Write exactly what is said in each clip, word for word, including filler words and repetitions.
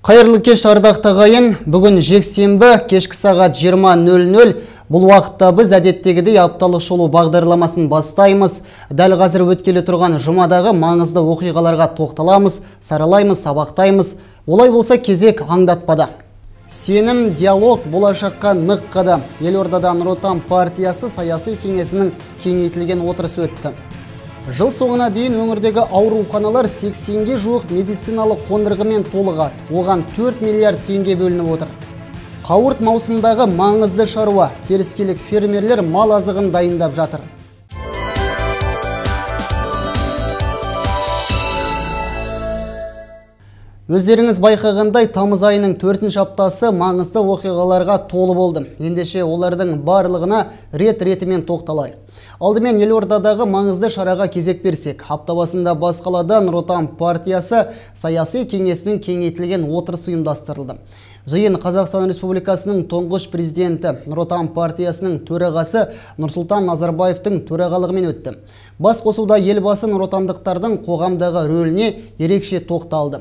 Қайырлы кеш ардақты ағайын, бүгін жексенбі кешкі сағат жиырма нөл нөл. Бұл уақытта біз әдеттегідей апталық шолу бағдарламасын бастаймыз. Дәл қазір өткелі тұрған жұмадағы маңызды оқиғаларға тоқталамыз, саралаймыз, сабақтаймыз. Олай болса кезек аңдатпады. Сенім, диалог болашаққа нық қадам. Елордада Нұр Отан партиясы саяси кеңесінің кеңейтілген отырысы өтті. Жыл соңына дейін өңірдегі ауруханалар сексенге жуық медициналық қондырғымен толығады. Оған төрт миллиард теңге бөлініп отыр. Қауырт маусымдағы маңызды шаруа. Теріскейлік фермерлер мал азығын дайындап жатыр. Өздеріңіз байқағандай, тамыз айының төртінші аптасы маңызды оқиғаларға толы болды. Ендеше олардың барлығына рет-ретімен тоқталайық. Алдымен Елордадағы маңызды шараға кезек берсек. Апта басында бас қалада Нұр Отан партиясы саяси кеңесінің кеңейтілген отырысы ұйымдастырылды. Жиын Қазақстан Республикасының тұңғыш президенті Нұр Отан партиясының төрағасы Нұрсұлтан Назарбаевтың төрағалығымен өтті. Бас қосуда елбасы нұр отандықтардың қоғамдағы рөліне ерекше тоқталды.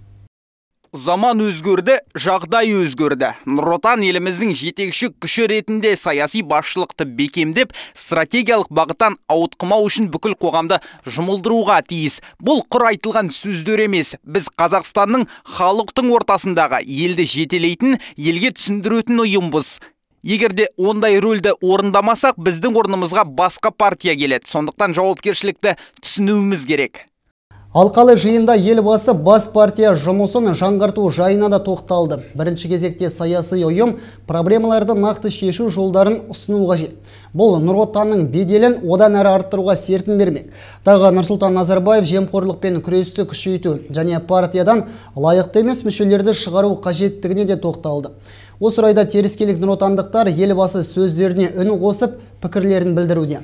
Заман өзгөрді, жағдай өзгөрді. Нұр Отан еліміздің жетекші күші ретінде саяси басшылықты бекемдеп, стратегиялық бағыттан ауытқымау үшін бүкіл қоғамды жұмылдыруға тиіс. Бұл құр айтылған сөздер емес. Біз Қазақстанның халықтың ортасындағы елді жетелейтін, елге түсіндіретін ұйымбыз. Егерде ондай рөлді орындамасақ, біздің орнымызға басқа партия келеді. Сондықтан жауапкершілікті түсінуіміз керек. Алқалы жиында елбасы бас партия жұмысын жаңғырту жайына да тоқталды. Бірінші кезекте саяси ұйым проблемаларды нақты шешу жолдарын ұсыну қажет. Бұл Нұр Отанның беделін одан әрі арттыруға серпін бермек. Тағы Нұрсұлтан Назарбаев жемқорлықпен күресті күшейту және партиядан лайықты емес мүшелерді шығару қажеттігіне де тоқталды. Осы орайда теріскейлік нұр отандықтар елбасы сөздеріне үн қосып пікірлерін білдіруде.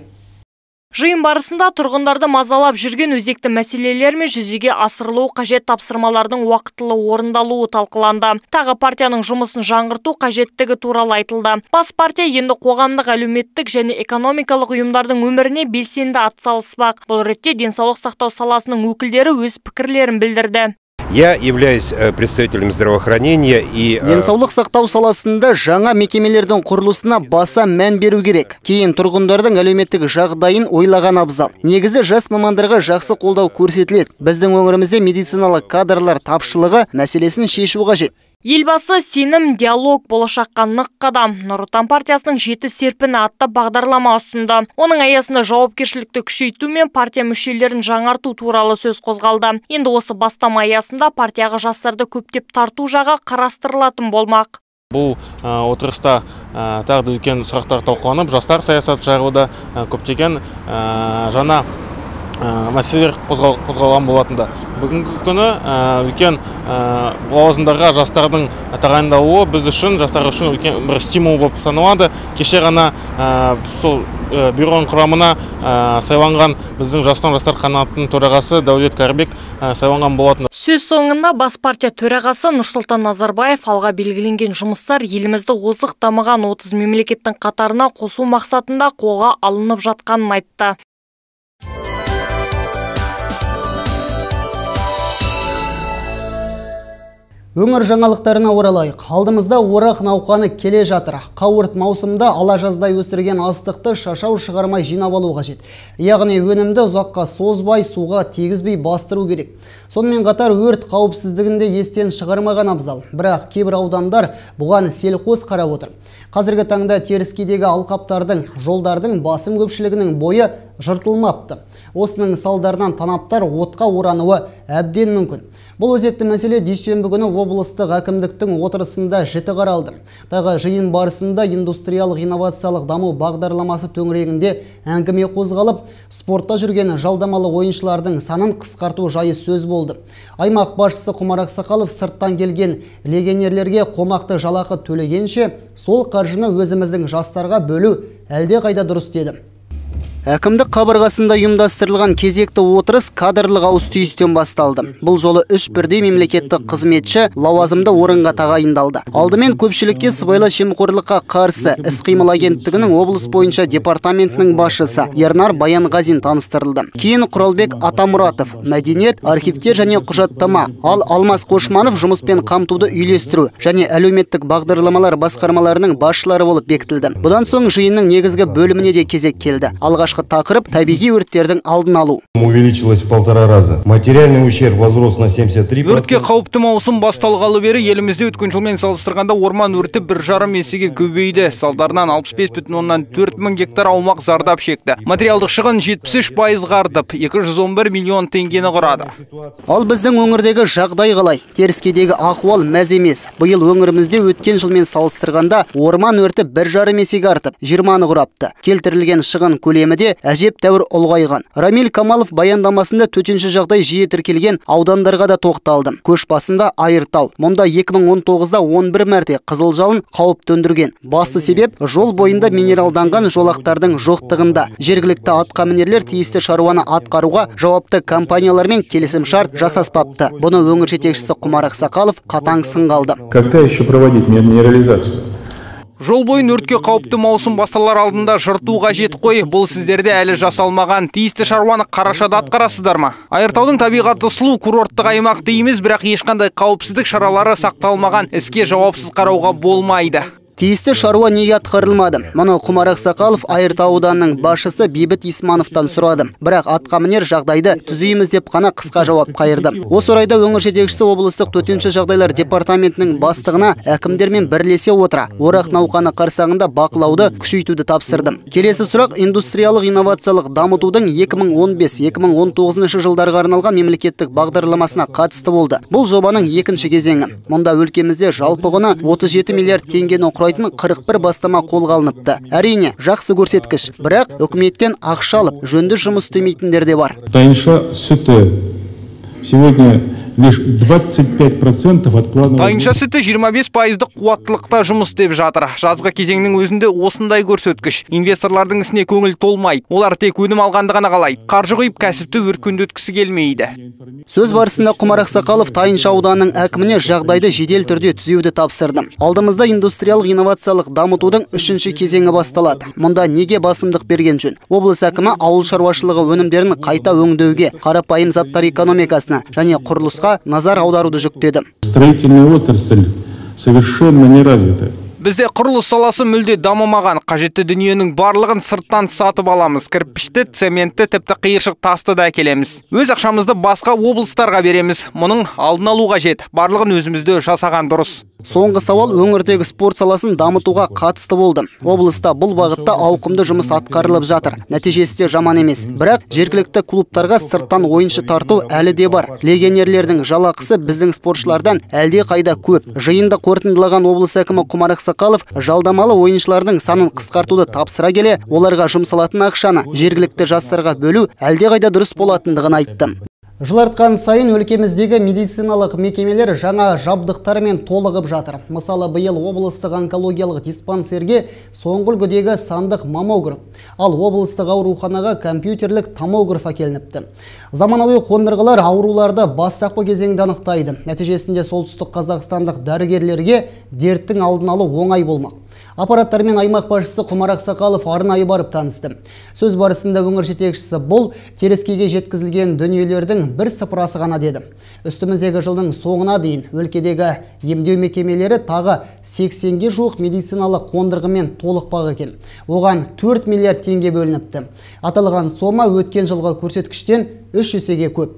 Жиын барысында тұрғындарды мазалап жүрген өзекті мәселелер мен жүзеге асырылуы қажет тапсырмалардың уақытылы орындалуы талқыланды. Тағы партияның жұмысын жаңғырту қажеттігі туралы айтылды. Бас партия енді қоғамдық әлеуметтік және экономикалық ұйымдардың өміріне белсенді атсалыспақ. Бұл ретте денсаулық сақтау саласының өкілдері өз пікірлерін білдірді. Я являюсь представителем здравоохранения и... Денсаулық сақтау саласында жаңа мекемелердің құрылысына баса мән беру керек. Кейін тұрғындардың әлеуметтік жағдайын ойлаған абзал. Негізі жас мамандарға жақсы қолдау көрсетіледі. Біздің өңірімізде медициналық кадрлар тапшылығы мәселесін шешу қажет. Елбасы сенім, диалог болашаққа нық қадам. Нұр Отан партиясының жеті серпіні атты бағдарлама ұсынды. Оның аясында жауапкершілікті күшейту мен партия мүшелерін жаңарту туралы сөз қозғалды. Енді осы бастама аясында партияға жастарды көптеп тарту жағы қарастырылатын болмақ. Бұл отырыста тағы да үлкен сұрақтар талқыланып, жастар саясат жағы да көптеген жаңа мәселелер қозғалған болатында. Бүгінгі күні үлкен лауазымдарға жастардың тағайындалуы біз үшін, жастар үшін үлкен бір стимул болып саналады. Кеше ғана сол бюроның құрамына сайланған біздің жастан жастар қанатының төрағасы Дәулет Кәрібек сайланған болатын. Сөз соңында бас партия төрағасы Нұрсұлтан Назарбаев алға белгіленген жұмыстар елімізді озық дамыған отыз мемлекеттің қатарына қосу мақсатында қолға алынып жатқанын айтты. Өңір жаңалықтарына оралайық. Алдымызда орақ науқаны келе жатыр. Қауырт маусымда ала жаздай өсірген астықты шашау шығармай жинап алу қажет. Яғни өнімді ұзаққа созбай, суға тегізбей бастыру керек. Сонымен қатар өрт қауіпсіздігінде естен шығармаған абзал. Бірақ кейбір аудандар бұған селқос қарап отыр. Қазіргі таңда Теріскейдегі алқаптардың, жолдардың басым көпшілігінің бойы жыртылмапты. Осының салдарынан танаптар отқа орануы әбден мүмкін. Бұл өзекті мәселе дүйсенбі күні облыстық әкімдіктің отырысында жіті қаралды. Тағы жиын барысында индустриялық инновациялық даму бағдарламасы төңірегінде әңгіме қозғалып, спортта жүрген жалдамалы ойыншылардың санын қысқарту жайы сөз болды. Аймақ басшысы Құмар Ақсақалов сырттан келген легионерлерге қомақты жалақы төлегенше, сол қаржыны өзіміздің жастарға бөлу әлде қайда дұрыс деді. Әкімдік қабырғасында ұйымдастырылған кезекті отырыс кадрлық ауыс-түйістен басталды. Бұл жолы үш бірдей мемлекеттік қызметші лауазымды орынға тағайындалды. Алдымен көпшілікке сыбайлас жемқорлыққа қарсы іс-қимыл агенттігінің облыс бойынша департаментінің басшысы Ернар Баянғазин таныстырылды. Кейін Құралбек Атамұратов мәдениет, архивтер және құжаттама, ал Алмас Қошманов жұмыспен қамтуды үйлестіру және әлеуметтік бағдарламалар басқармаларының басшылары болып бекітілді. Бұдан соң жиынның негізгі бөліміне де кезек келді. Алғашқы тақырып табиғи өрттердің алдын алу. Увеличилось в полтора раза. Материальный ущерб возрос на семьдесят три процента. Өртке қауіпті маусым басталғалы бері елімізде өткен жылмен салыстырғанда орман өрті бір жарым есеге көбейді. Салдарынан алпыс бес бүтін оннан төрт мың гектар аумақ зардап шекті. Материалдық шығын жетпіс үш пайызға артып, екі жүз он бір миллион теңгені құрады. Ал біздің өңірдегі жағдай қалай? Теріскейдегі ахуал мәз емес. Биыл өңірімізде өткен жылмен салыстырғанда орман өрті бір жарым есеге артып, жиырманы құрапты. Келтірілген шығын көлемі де әжептәуір ұлғайған. Рамиль Камалов баяндамасында төтенше жағдай жиі тіркелген аудандарға да тоқталды. Көш басында Айыртау. Мұнда екі мың он тоғызда он бір мәрте қызыл жалын қауіп төндірген. Басты себеп жол бойында минералданған жолақтардың жоқтығында. Жергілікті атқамінерлер тиісті шаруаны атқаруға жауапты компаниялармен келісім шарт жасаспапты. Бұны өңір жетекшісі Құмар Ақсақалов қатаң сынға алды. Когда еще проводить минерализацию? Жол бойын өртке қауіпті маусым басталар алдында жырту қажет қой. Бұл сіздерде әлі жасалмаған. Тиісті шаруаны қарашада атқарасыздар ма? Айыртаудың табиғаты сұлу курорттық аймақ дейміз, бірақ ешқандай қауіпсіздік шаралары сақталмаған. Іске жауапсыз қарауға болмайды. Тиісті шаруа неге атқарылмады? Мұны Құмар Ақсақалов Айыртау ауданының басшысы Бейбіт Исмановтан сұрады. Бірақ атқамінер жағдайды түзейміз деп қана қысқа жауап қайырды. Осы орайда өңір жетекшісі облыстық төтенше жағдайлар департаментінің бастығына әкімдермен бірлесе отыра орақ науқаны қарсаңында бақылауды күшейтуді тапсырды. Келесі сұрақ индустриялық инновациялық дамытудың екі мың он бес екі мың он тоғызыншы жылдарға арналған мемлекеттік бағдарламасына қатысты болды. Бұл жобаның екінші кезеңі. Мұнда өлкемізде жалпы құны отыз жеті миллиард теңгені құрайтын қырық бір бастама қолға алыныпты. Әрине, жақсы көрсеткіш, бірақ үкіметтен ақша алып, жөнді жұмыс істемейтіндер де бар. Тайынша сүті сегодня лишь двадцать пять процентов от планового. Тайынша сүті жиырма бес пайыздық қуаттылықта жұмыс істеп жатыр. Жазғы кезеңнің өзінде осындай көрсеткіш. Инвесторлардың ісіне көңіл толмайды. Олар тек өнім алғанды ғана қалайды. Қаржы құйып кәсіпті өркендеткісі келмейді. Сөз барысында Құмар Ақсақалов Тайынша ауданының әкіміне жағдайды жедел түрде түзеуді тапсырды. Алдымызда индустриялық инновациялық дамытудың үшінші кезеңі басталады. Мұнда неге басымдық берген жөн? Облыс әкімі ауыл шаруашылығы өнімдерін қайта өңдеуге, қарапайым заттар экономикасына және құрылысқа назар аударуды жүктеді. Строительная отрасль совершенно не развита. Бізде құрылыс саласы мүлде дамымаған. Қажетті дүниенің барлығын сырттан сатып аламыз. Кірпішті, цементті, тіпті қиыршық тасты да әкелеміз. Өз ақшамызды басқа облыстарға береміз. Мұның алдын алу қажет. Барлығын өзімізде жасаған дұрыс. Соңғы сауал өңірдегі спорт саласын дамытуға қатысты болды. Облыста бұл бағытта ауқымды жұмыс атқарылып жатыр. Нәтижесі де жаман емес. Бірақ жергілікті клубтарға сырттан ойыншы тарту әлі де бар. Легионерлердің жалақысы біздің спортшылардан әлде қайда көп. Жиында қорытындылаған облыс әкімі Құмар Ақсақалов жалдамалы ойыншылардың санын қысқартуды тапсыра келе, оларға жұмсалатын ақшаны жергілікті жастарға бөлу әлде қайда дұрыс болатындығын айтты. Жыл артқан сайын өлкеміздегі медициналық мекемелер жаңа жабдықтармен толығып жатыр. Мысалы, биыл облыстық онкологиялық диспансерге соңғы үлгідегі сандық маммограф, ал облыстық ауруханаға компьютерлік томограф әкелініпті. Заманауи қондырғылар ауруларды бастапқы кезеңде анықтайды. Нәтижесінде солтүстік қазақстандық дәрігерлерге дерттің алдын алу оңай болмақ. Аппараттармен аймақ басшысы Құмар Ақсақалов арнайы барып танысты. Сөз барысында өңір жетекшісі бұл Теріскейге жеткізілген дүниелердің бір сыпырасы ғана деді. Үстіміздегі жылдың соңына дейін өлкедегі емдеу мекемелері тағы сексенге жуық медициналық қондырғымен толықпақ екен. Оған төрт миллиард теңге бөлініпті. Аталған сома өткен жылғы көрсеткіштен үш есеге көп.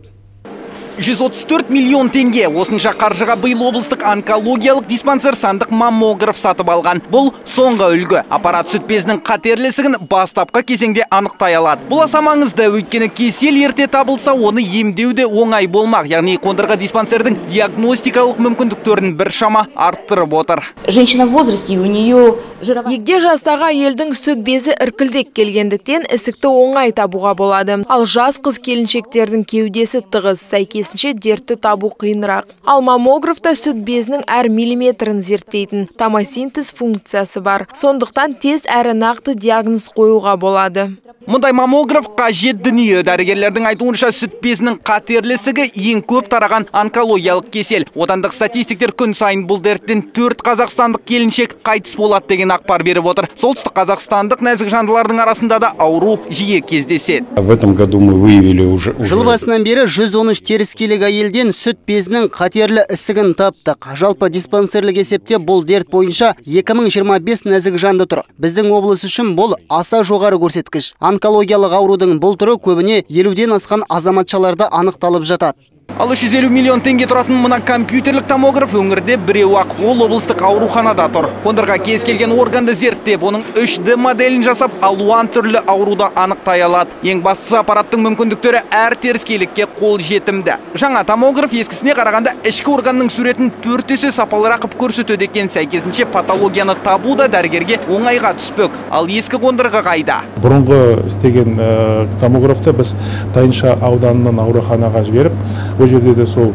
жүз отыз төрт миллион теңге. Осынша қаржыға биыл облыстық онкологиялық диспансер сандық маммограф сатып алған. Бұл соңғы үлгі. Аппарат сүт безінің қатерлісігін бастапқы кезеңде анықтай алады. Бұл аса маңызды, өйткені кесел ерте табылса, оны емдеу де оңай болмақ. Яғни қондырғы диспансердің диагностикалық мүмкіндіктерін біршама арттырып отыр. Женщина в возрасте, у нее жировая... Егде жастағы елдің сүт безі іркілдек келгендіктен ісікті оңай табуға болады. Ал жас қыз келіншектердің кеудесі тығыз, сәйкесінше дертті табу қиынырақ. Ал маммографта сүт безінің әр миллиметрін зерттейтін томосинтез функциясы бар. Сондықтан тез әрі нақты диагноз қоюға болады. Мұндай маммограф қажет дүние. Дәрігерлердің айтуынша сүт безінің қатерлісігі ең көп тараған онкологиялық кесел. Отандық статистиктер күн сайын бұл дерттен төрт қазақстандық келіншек қайтыс болады деген ақпар беріп отыр. Солтүстік қазақстандық нәзік жандылардың арасында да ауру жиі кездеседі. В этом году мы выявили уже... Жыл басынан бері жүз он үш теріскейлік әйелден сүт безінің қатерлі ісігін таптық. Жалпы диспансерлік есепте бұл дерт бойынша екі мың жиырма бес нәзік жанды тұр. Біздің облыс үшін бұл аса жоғары көрсеткіш. Онкологиялық аурудың бұл түрі көбіне елуден асқан азаматшаларда анықталып жатады. Ал үш жүз елу миллион теңге тұратын мұна компьютерлік томограф өңірде біреу ақ, ол облыстық ауруханада тұр. Қондырға кез келген органды зерттеп, оның үш дэ моделін жасап, алуан түрлі ауруда анықтай алады. Ең бастысы аппараттың мүмкіндіктері әр теріскейлікке қол жетімді. Жаңа томограф ескісіне қарағанда ішкі органның суретін төрт есе сапалырақ қып көрсетеді екен. Сәйкесінше патологияны табу да дәрігерге оңайға түспек. Ал ескі қондырғы қайда? Бұрынғы істеген томографты біз Тайынша ауданының ауруханаға жіберіп, ол жерде де сол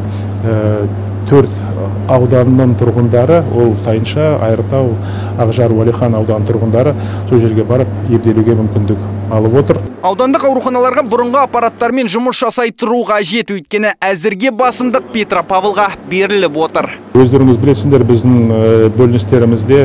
төрт ауданның тұрғындары, ол Тайынша, Айыртау, Ақжар, Уәлихан аудан тұрғындары сол жерге барып емделуге мүмкіндік алып отыр. Аудандық ауруханаларға бұрынғы аппараттармен жұмыс жасай тұру қажет, өйткені әзірге басымдық Петропавлға беріліп отыр. Өздеріңіз білесіңдер, біздің бөліністерімізде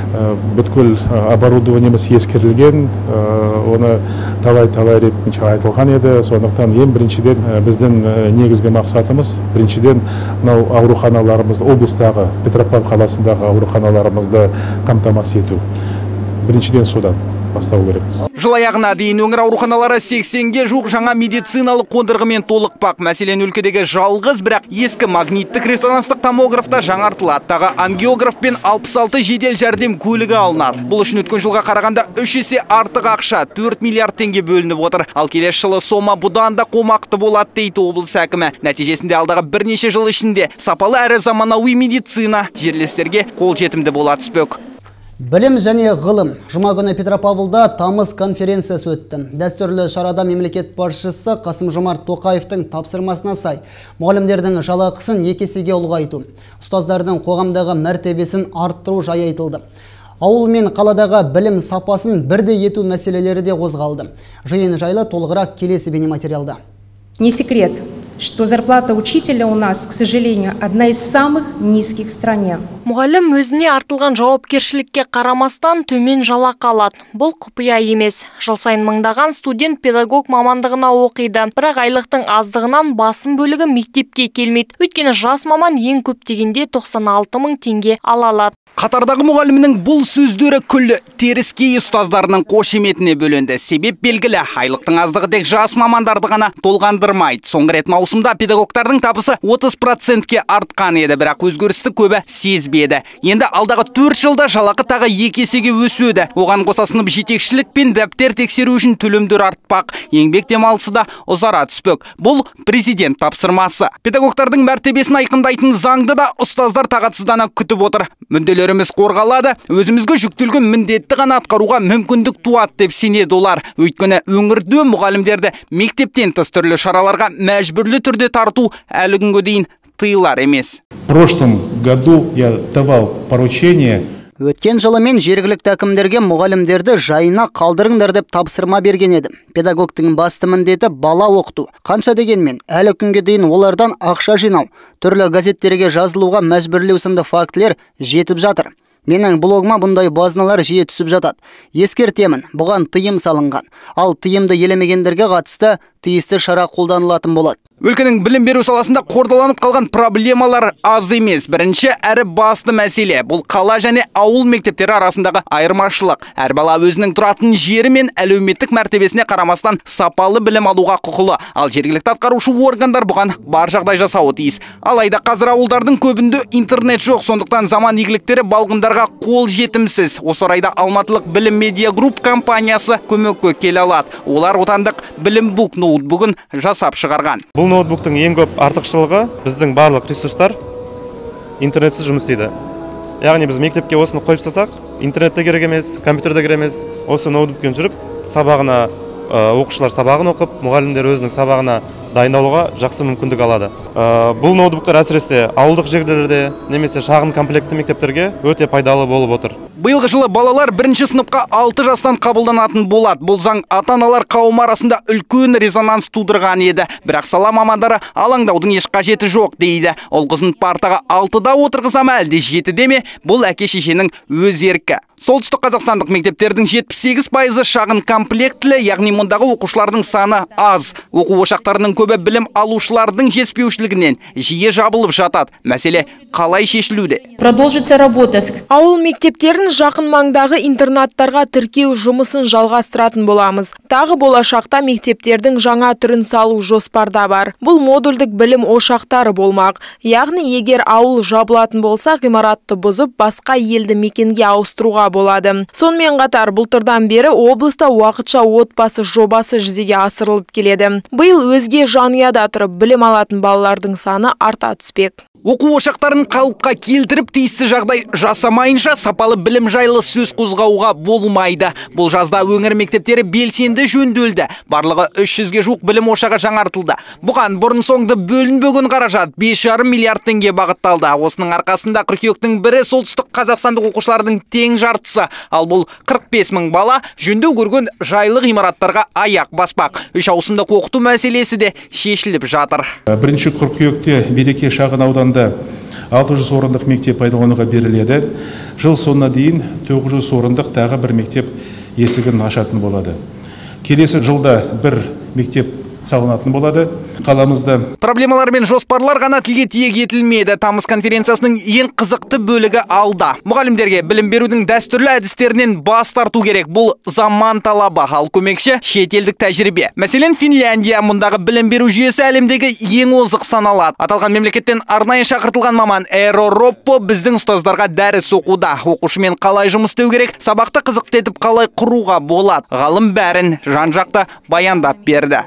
бүткіл оборудованиеміз ескерілген, оны талай-талай рет айтылған еді. Сондықтан ең біріншіден біздің негізгі мақсатымыз, біріншіден мынау ауруханаларымызды, облыстағы Петропавл қаласындағы ауруханаларымызды қамтамасыз ету. Біріншіден содан бастау керекпіз. Жыл аяғына дейін өңір ауруханалары сексенге жуық жаңа медициналық қондырғымен толықпақ. Мәселен, өлкедегі жалғыз, бірақ ескі магниттік резонанстық томографта жаңартылады. Тағы ангиограф пен алпыс алты жедел жәрдем көлігі алынады. Бұл үшін өткен жылға қарағанда үш есе артық ақша, төрт миллиард теңге бөлініп отыр. Ал келесі жылы сома бұдан да қомақты болады дейді облыс әкімі. Нәтижесінде алдағы бірнеше жыл ішінде сапалы әрі заманауи медицина жерлестерге қол жетімді бола түспек. Білім және ғылым. Жұма күні Петропавлда тамыз конференциясы өтті. Дәстүрлі шарада мемлекет басшысы Қасым-Жомарт Тоқаевтың тапсырмасына сай мұғалімдердің жалақысын екі есеге ұлғайту, ұстаздардың қоғамдағы мәртебесін арттыру жайы айтылды. Ауыл мен қаладағы білім сапасын бірдей ету мәселелері де қозғалды. Жиын жайлы толығырақ келесі бейнематериалда. Не секрет, что зарплата учителя у нас, к сожалению, одна из самых низких в стране. Мұғалім өзіне артылған жауапкершілікке қарамастан төмен жалақы алады. Бұл құпия емес. Жыл сайын мыңдаған студент педагог мамандығына оқиды. Бірақ айлықтың аздығынан басым бөлігі мектепке келмейді. Өйткені жас маман ең көп дегенде тоқсан алты мың теңге ала алады. Қатардағы мұғалімнің бұл сөздері күллі теріскей ұстаздарының қошеметіне бөленді. Себеп белгілі, айлықтың аздығы тек жас мамандарды ғана толғандырмайды. Соңғы рет маусымда педагогтардың табысы отыз процентке артқан еді, бірақ өзгерісті көбі сезбеді. Енді алдағы төрт жылда жалақы тағы екі есеге өседі. Оған қоса сынып жетекшілік пен дәптер тексеру үшін төлемдер артпақ. Еңбек демалысы да ұзара түспек. Бұл президент тапсырмасы. Педагогтардың мәртебесін айқындайтын заңды да ұстаздар тағатсыздана күтіп отыр. Мүдделеріміз қорғалады, өзімізге жүктелген міндетті ғана атқаруға мүмкіндік туады деп сенеді олар. Өйткені өңірде мұғалімдерді мектептен тыс түрлі шараларға мәжбүрлі түрде тарту әлі күнге дейін тыйылар емес. В прошлом году я давал поручение. Өткен жылы мен жергілікті әкімдерге мұғалімдерді жайына қалдырыңдар деп тапсырма берген едім. Педагогтың басты міндеті бала оқыту. Қанша дегенмен, әлі күнге дейін олардан ақша жинау, түрлі газеттерге жазылуға мәжбүрлеу сынды фактілер жетіп жатыр. Менің блогыма бұндай базыналар жиі түсіп жатады. Ескертемін, бұған тыйым салынған. Ал тыйымды елемегендерге қатысты тиісті шара қолданылатын болады. Өлкенің білім беру саласында қордаланып қалған проблемалар аз емес. Бірінші әрі басты мәселе бұл қала және ауыл мектептері арасындағы айырмашылық. Әр бала өзінің тұратын жері мен әлеуметтік мәртебесіне қарамастан сапалы білім алуға құқылы. Ал жергілікті атқарушы органдар бұған бар жағдай жасауы тиіс. Алайда қазір ауылдардың көбінде интернет жоқ, сондықтан заман игіліктері балғындарға қол жетімсіз. Осы орайда Алматылық білім медиа групп компаниясы көмекке келе алады. Олар отандық білім бук ноутбугын жасап шығарған. Бұл ноутбуктың ең көп артықшылығы біздің барлық ресурстар интернетсіз жұмыс істейді. Яғни біз мектепке осыны қойып тастасақ, интернетте керек емес, компьютерде керек емес, осы ноутбукпен жүріп, сабағына оқушылар сабағын оқып, мұғалімдер өзінің сабағына дайындалуға жақсы мүмкіндік алады. Бұл ноутбуктар әсіресе ауылдық жерлерде немесе шағын комплектті мектептерге өте пайдалы болып отыр. Биылғы жылы балалар бірінші сыныпқа алты жастан қабылданатын болады. Бұл заң ата-аналар қауымы арасында үлкен резонанс тудырған еді. Бірақ сала мамандары алаңдаудың еш қажеті жоқ дейді. Ол қызын партаға алтыда отырғызам әлде жетіде ме? Бұл әке-шешенің өз еркі. Солтүстік қазақстандық мектептердің жетпіс сегіз пайызы шағын комплектілі, яғни мұндағы оқушылардың саны аз. Оқу ошақтарының көбі білім алушылардың жетіспеушілігінен жиі жабылып жатады. Мәселе қалай шешілуде? Продолжится работа. Ауыл мектептерін жақын маңдағы интернаттарға тіркеу жұмысын жалғастыратын боламыз. Тағы болашақта мектептердің жаңа түрін салу жоспарда бар. Бұл модульдік білім ошақтары болмақ. Яғни егер ауыл жабылатын болса, ғимаратты бұзып, басқа елді мекенге ауыстыруға болады. Сонымен қатар былтырдан бері облыста уақытша отбасы жобасы жүзеге асырылып келеді. Биыл өзге жанұяда тұрып білім алатын балалардың саны арта түспек. Оқу ошақтарын қалыпқа келтіріп, тиісті жағдай жасамайынша сапалы білім жайлы сөз қозғауға болмайды. Бұл жазда өңір мектептері белсенді жөнделді. Барлығы үш жүзге жуық білім ошағы жаңартылды. Бұған бұрын соңды бөлінбеген қаражат бес жарым миллиард теңге бағытталды. Осының арқасында қыркүйектің бірі солтүстік қазақстандық оқушылардың тең жартысы. Ал бұл қырық бес мың бала жөндеу көрген жайлы ғимараттарға аяқ баспақ. Үш ауысымдық оқыту мәселесі де шешіліп жатыр. Бірінші қыркүйекте Береке шағын аудан алты жүз орындық мектеп пайдалануға беріледі. Жыл соңына дейін тоғыз жүз орындық тағы бір мектеп есігін ашатын болады. Келесі жылда бір мектеп салынатын болады. Қаламызда проблемалар мен жоспарлар ғана тілге тиек етілмеді. Тамыз конференциясының ең қызықты бөлігі алда. Мұғалімдерге білім берудің дәстүрлі әдістерінен бас тарту керек. Бұл заман талабы, ал көмекші шетелдік тәжірибе. Мәселен, Финляндия мұндағы білім беру жүйесі әлемдегі ең озық саналады. Аталған мемлекеттен арнайы шақыртылған маман Эро Роппо біздің ұстаздарға дәріс оқуда. Оқушымен қалай жұмыс істеу керек, сабақты қызықты етіп қалай құруға болады. Ғалым бәрін жан-жақты баяндап берді.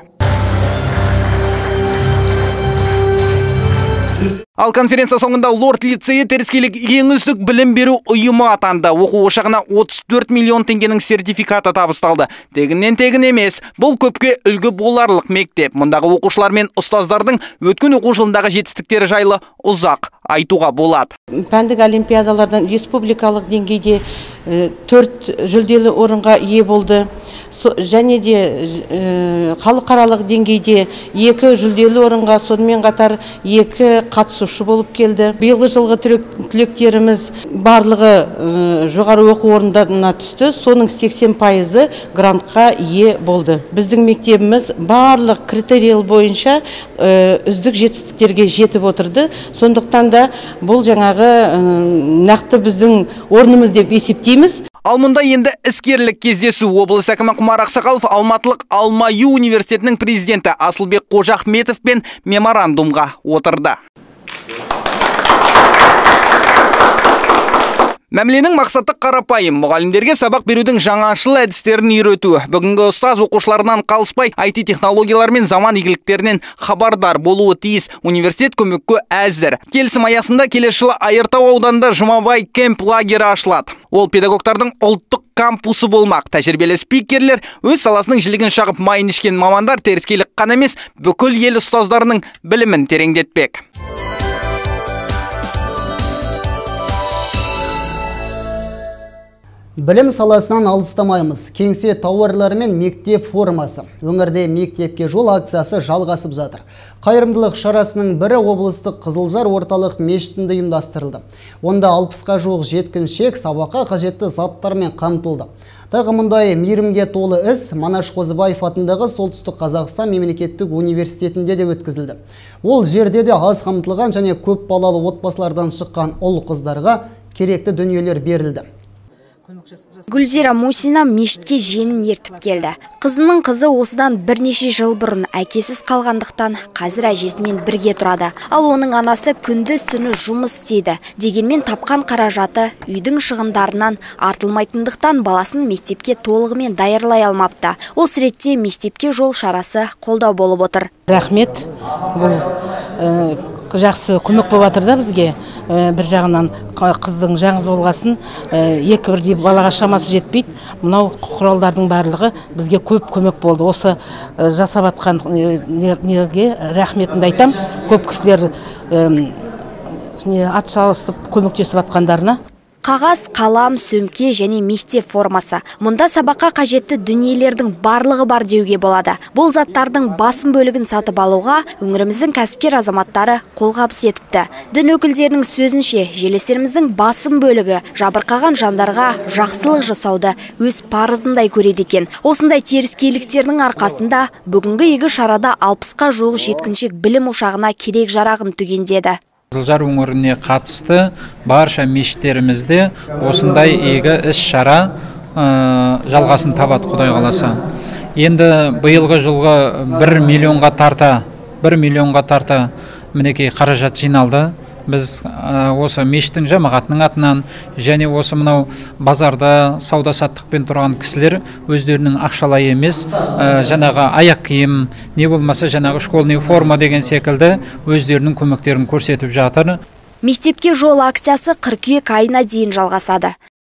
Ал конференция соңында Лорд лицейі теріскейлік ең үздік білім беру ұйымы атанды. Оқу ошағына отыз төрт миллион теңгенің сертификаты табысталды. Тегіннен тегін емес, бұл көпке үлгі боларлық мектеп. Мұндағы оқушылар мен ұстаздардың өткен оқу жылындағы жетістіктері жайлы ұзақ айтуға болады. Пәндік олимпиадалардан республикалық деңгейде төрт жүлделі орынға ие болды. Және де халықаралық деңгейде екі жүлделі орынға, сонымен қатар екі қатысушы болып келді. Биылғы жылғы түлектеріміз барлығы жоғары оқу орындарына түсті. Соның сексен пайызы грантқа ие болды. Біздің мектебіміз барлық критерийл бойынша үздік жетістіктерге жетіп отырды. Сондықтан да бұл жаңағы нақты біздің орнымыз деп есептейміз. Ал мұнда енді іскерлік кездесу. Облыс әкімі Құмар Ақсақалов Алматылық Алма-Ю университетінің президенті Асылбек Қожахметовпен меморандумға отырды. Мәміленің мақсаты қарапайым, мұғалімдерге сабақ берудің жаңашыл әдістерін үйрету. Бүгінгі ұстаз оқушыларынан қалыспай ай ти технологиялар мен заман игіліктерінен хабардар болуы тиіс. Университет көмекке әзір. Келісім аясында келесі жылы Айыртау ауданында Жұмабай кемп лагері ашылады. Ол педагогтардың ұлттық кампусы болмақ. Тәжірибелі спикерлер өз саласының жілігін шағып майын ішкен мамандар теріскейлік қана емес, бүкіл ел ұстаздарының білімін тереңдетпек. Білім саласынан алыстамаймыз. Кеңсе тауарлары мен мектеп формасы. Өңірде мектепке жол акциясы жалғасып жатыр. Қайырымдылық шарасының бірі облыстық Қызылжар орталық мешітінде ұйымдастырылды. Онда алпысқа жуық жеткіншек сабаққа қажетті заттармен қамтылды. Тағы мұндай мейірімге толы іс Манаш Қозыбаев атындағы Солтүстік Қазақстан мемлекеттік университетінде де өткізілді. Ол жерде де аз қамтылған және көп балалы отбасылардан шыққан ұл қыздарға керекті дүниелер берілді. Гүлзира Мусина мешітке жиенін ертіп келді. Қызының қызы осыдан бірнеше жыл бұрын әкесіз қалғандықтан қазір әжесімен бірге тұрады. Ал оның анасы күндіз түні жұмыс істейді. Дегенмен тапқан қаражаты үйдің шығындарынан артылмайтындықтан баласын мектепке толығымен даярлай алмапты. Осы ретте мектепке жол шарасы қолдау болып отыр. Рахмет. Бұл жақсы көмек болып жатыр да бізге. Бір жағынан қыздың жаңыз болғасын, екі бірдей балаға шамасы жетпейді. Мынау құралдардың барлығы бізге көп көмек болды. Осы жасап атқан неге рахметімді айтам. Көп кісілер атсалысып көмектесіп атқандарына. Қағаз, қалам, сөмке және мектеп формасы. Мұнда сабаққа қажетті дүниелердің барлығы бар деуге болады. Бұл заттардың басым бөлігін сатып алуға өңіріміздің кәсіпкер азаматтары қолғабыс етіпті. Дін өкілдерінің сөзінше, желестеріміздің басым бөлігі жабырқаған жандарға жақсылық жасауды өз парызындай көреді екен. Осындай теріскейліктердің арқасында бүгінгі игі шарада алпысқа жуық жеткіншек білім ошағына керек жарағын түгендеді. Қызылжар өңіріне қатысты барша мешіттерімізде осындай игі іс-шара жалғасын табады, Құдай қаласа. Енді биылғы жылғы бір миллионға тарта, бір миллионға тарта мінекей қаражат жиналды. Біз осы мешіттің жамағатының атынан және осы мынау базарда сауда-саттықпен тұрған кісілер өздерінің ақшалай емес, жаңағы аяқ киім, не болмаса жаңағы школьный форма деген секілді өздерінің көмектерін көрсетіп жатыр. Мектепке жол акциясы қыркүйек айына дейін жалғасады.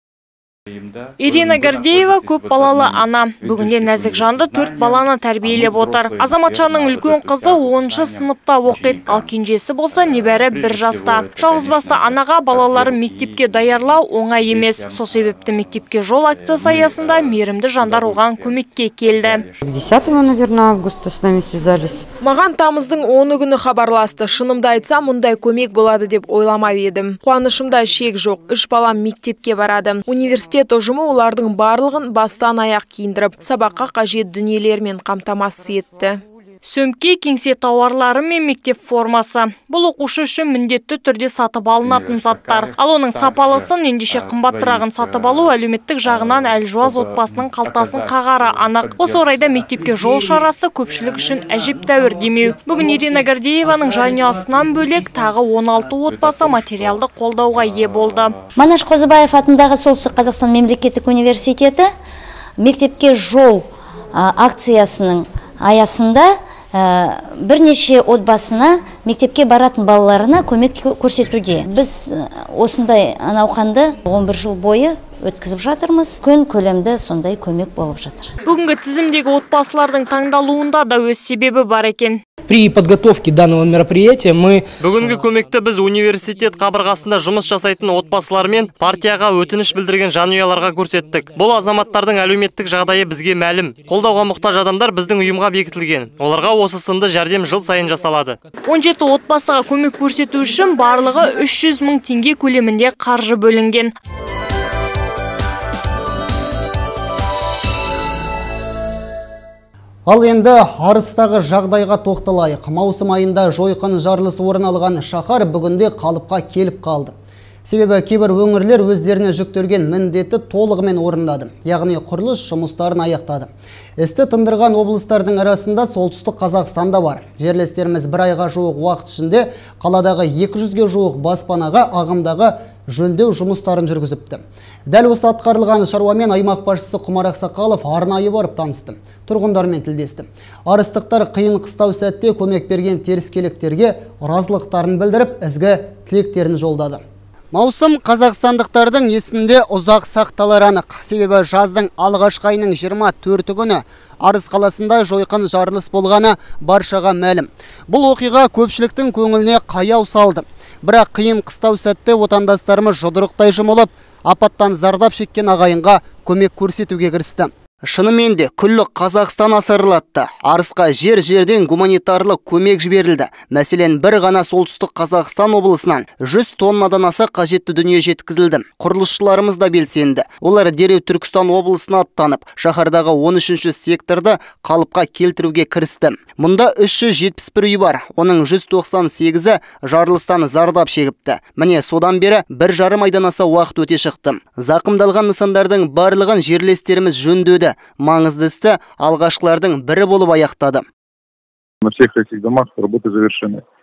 Ирина Гордеева көп балалы ана. Бүгінде нәзік жанды төрт баланы тәрбиелеп отыр. Азаматшаның үлкен қызы оныншы сыныпта оқиды, ал кенжесі болса небәрі бір жаста. Жалғызбасты анаға балаларын мектепке даярлау оңай емес. Сол себепті мектепке жол акциясы аясында мейірімді жандар оған көмекке келді. десятого, наверное, августа с нами связались. Маған тамыздың оны күні хабарласты. Шынымды айтсам, мұндай көмек болады деп ойламап едім. Қуанышымда шек жоқ. Үш балам мектепке барады. Университет ұжымы олардың барлығын бастан аяқ киіндіріп, сабаққа қажет дүниелермен қамтамасыз етті. Сөмке, кеңсе тауарлары мен мектеп формасы. Бұл оқушы үшін міндетті түрде сатып алынатын заттар. Ал оның сапалысын, ендеше қымбаттырағын сатып алу әлеуметтік жағынан әлжуаз отбасының қалтасын қағары анық. Осы орайда мектепке жол шарасы көпшілік үшін әжептәуір демеу. Бүгін Ирина Гордееваның жанұясынан бөлек тағы он алты отбасы материалды қолдауға ие болды. Манаш Қозыбаев атындағы Солтүстік Қазақстан мемлекеттік университеті мектепке жол акциясының аясында бірнеше отбасына, мектепке баратын балаларына көмек көрсетуде. Біз осындай науқанды он бір жыл бойы өткізіп жатырмыз. Көн көлемді сондай көмек болып жатыр. Бүгінгі тізімдегі отбасылардың таңдалуында да өз себебі бар екен. При подготовке данного мероприятия мы... Бүгінгі көмекті біз университет қабырғасында жұмыс жасайтын отбасылармен партияға өтініш білдірген жанұяларға көрсеттік. Бұл азаматтардың әлеуметтік жағдайы бізге мәлім. Қолдауға мұқтаж адамдар біздің ұйымға бекітілген. Оларға осы сынды жәрдем жыл сайын жасалады. он жеті отбасыға көмек көрсету үшін барлығы үш жүз мың теңге көлемінде қаржы бөлінген. Ал енді арыстағы жағдайға тоқталайық. Маусым айында жойқын жарылыс орын алған шаһар бүгінде қалыпқа келіп қалды. Себебі кейбір өңірлер өздеріне жүктелген міндетті толығымен орындады. Яғни құрылыс жұмыстарын аяқтады. Істі тындырған облыстардың арасында солтүстік Қазақстанда бар. Жерлестеріміз бір айға жуық уақыт ішінде қаладағы екі жүзге жуық баспанаға ағымдағы жөндеу жұмыстарын жүргізіпті. Дәл осы атқарылған шаруамен аймақ басшысы Құмар Ақсақалов арнайы барып танысты. Тұрғындармен тілдесті. Арыстықтар қиын қыстау сәтте көмек берген теріскейліктерге разылықтарын білдіріп, ізгі тілектерін жолдады. Маусым қазақстандықтардың есінде ұзақ сақталар анық. Себебі жаздың алғашқы айының жиырма төрті күні Арыс қаласында жойқын жарылыс болғаны баршаға мәлім. Бұл оқиға көпшіліктің көңіліне қаяу салды. Бірақ қиын қыстау сәтте отандастарымыз жұдырықтай жұмылып, апаттан зардап шеккен ағайынға көмек көрсетуге кірісті. Шынымен де күллі Қазақстан асырылатты. Арысқа жер-жерден гуманитарлық көмек жіберілді. Мәселен, бір ғана солтүстік Қазақстан облысынан жүз тоннадан аса қажетті дүние жеткізілді. Құрылысшыларымыз да белсенді. Олар дереу Түркістан облысына аттанып, шаһардағы он үшінші секторды қалыпқа келтіруге кірісті. Мұнда үш жүз жетпіс бір үй бар. Оның жүз тоқсан сегізі жарылыстан зардап шегіпті. Міне содан бері бір жарым айдан аса уақыт өте шықты. Зақымдалған нысандардың барлығын жерлестеріміз жөндеді. Маңызды істі алғашқылардың бірі болып аяқтады. На всех этих домах работы завершены.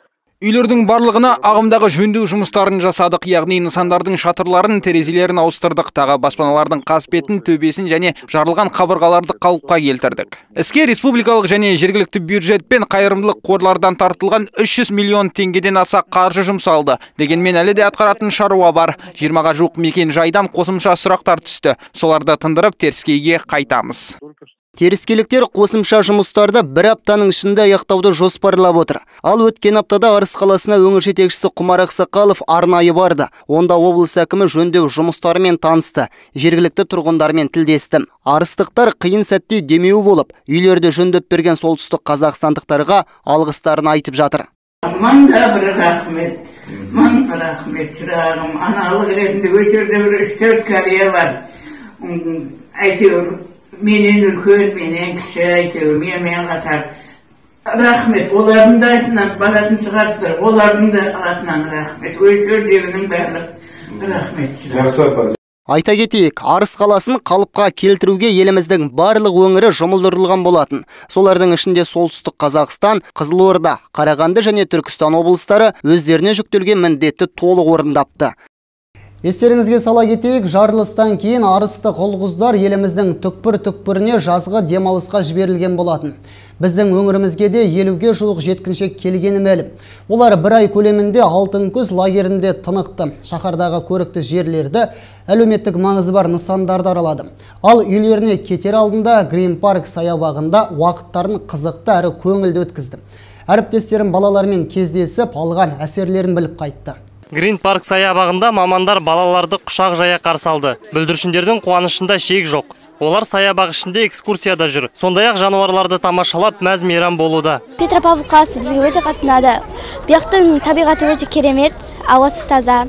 Үйлердің барлығына ағымдағы жөндеу жұмыстарын жасадық, яғни нысандардың шатырларын, терезелерін ауыстырдық, тағы баспаналардың қасбетін, төбесін және жарылған қабырғаларды қалыпқа келтірдік. Іске республикалық және жергілікті бюджет пен қайырымдылық қорлардан тартылған үш жүз миллион теңгеден аса қаржы жұмсалды. Дегенмен әлі де атқаратын шаруа бар. жиырмаға жуық мекен жайдан қосымша сұрақтар түсті. Соларды тындырып теріскейге қайтамыз. Теріскейліктер қосымша жұмыстарды бір аптаның ішінде аяқтауды жоспарлап отыр. Ал өткен аптада Арыс қаласына өңір жетекшісі Құмар Ақсақалов арнайы барды. Онда облыс әкімі жөндеу жұмыстарымен танысты, жергілікті тұрғындармен тілдесті. Арыстықтар қиын сәтте демеу болып, үйлерді жөндеп берген солтүстік қазақстандықтарға алғыстарын айтып жатыр. Мың да бір рахмет, мың рахмет шырағым. Аналық ретінде өтерде бір үш-төрт кәрия бар. Әйтеуір менен үлкен, менен кіші, әйтеуір, менен қатар. Рахмет, олардың да атынан баратын шығарсыздар, олардың да атынан рахмет. Өтердегінің барлық рахмет. Айта кетейік, Арыс қаласын қалыпқа келтіруге еліміздің барлық өңірі жұмылдырылған болатын. Солардың ішінде солтүстік Қазақстан, Қызылорда, Қарағанды және Түркістан облыстары өздеріне жүктелген міндетті толық орындапты. Естеріңізге сала кетейік, жарылыстан кейін арыстық ұл-қыздар еліміздің түкпір-түкпіріне жазғы демалысқа жіберілген болатын. Біздің өңірімізге де елуге жуық жеткіншек келгені мәлім. Олар бір ай көлемінде Алтын күз лагерінде тынықты. Шаһардағы көрікті жерлерді, әлеуметтік маңызы бар нысандарды аралады. Ал үйлеріне кетер алдында Грин Парк саябағында уақыттарын қызықты әрі көңілді өткізді. Әріптестерім балалармен кездесіп, алған әсерлерін біліп қайтты. Грин Парк саябағында мамандар балаларды құшақ жая қарсы алды. Бүлдіршіндердің қуанышында шек жоқ. Олар саябақ ішінде экскурсияда жүр. Сондай-ақ жануарларды тамашалап мәз мейрам болуда. Петропавл қаласы бізге өте қатты ұнады. Бұяқтың табиғаты өте керемет, ауасы таза.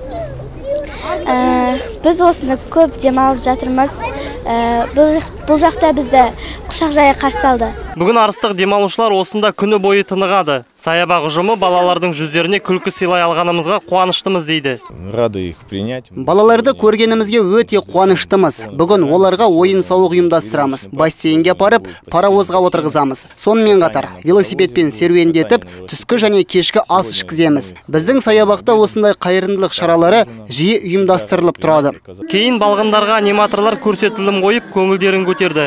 Біз осында көп демалып жатырмыз. Бұл жақта бізді құшақ жая қарсы алды. Бүгін арыстық демалушылар осында күні бойы тынығады. Саябақ ұжымы балалардың жүздеріне күлкі сыйлай алғанымызға қуаныштымыз дейді. Балаларды көргенімізге өте қуаныштымыз. Бүгін оларға ойын-сауық ұйымдастырамыз. Бассейнге апарып, паровозға отырғызамыз. Сонымен қатар велосипедпен серуендетіп, түскі және кешкі ас ішкіземіз. Біздің саябақта осындай қайырымдылық шаралары жиі ұйымдастырылып тұрады. Кейін балғындарға аниматорлар көрсетілім қойып, көңілдерін көтерді.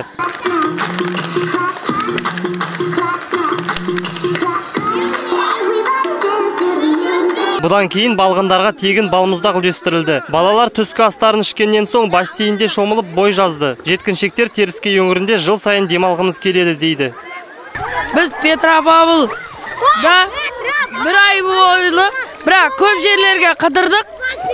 Бұдан кейін балғындарға тегін балмұздақ үлестірілді. Балалар түскі астарын ішкеннен соң бассейнде шомылып бой жазды. Жеткіншектер Теріскей өңірінде жыл сайын демалғымыз келеді дейді. Біз Петропавл да бір ай бойлы, бірақ көп жерлерге қыдырдық.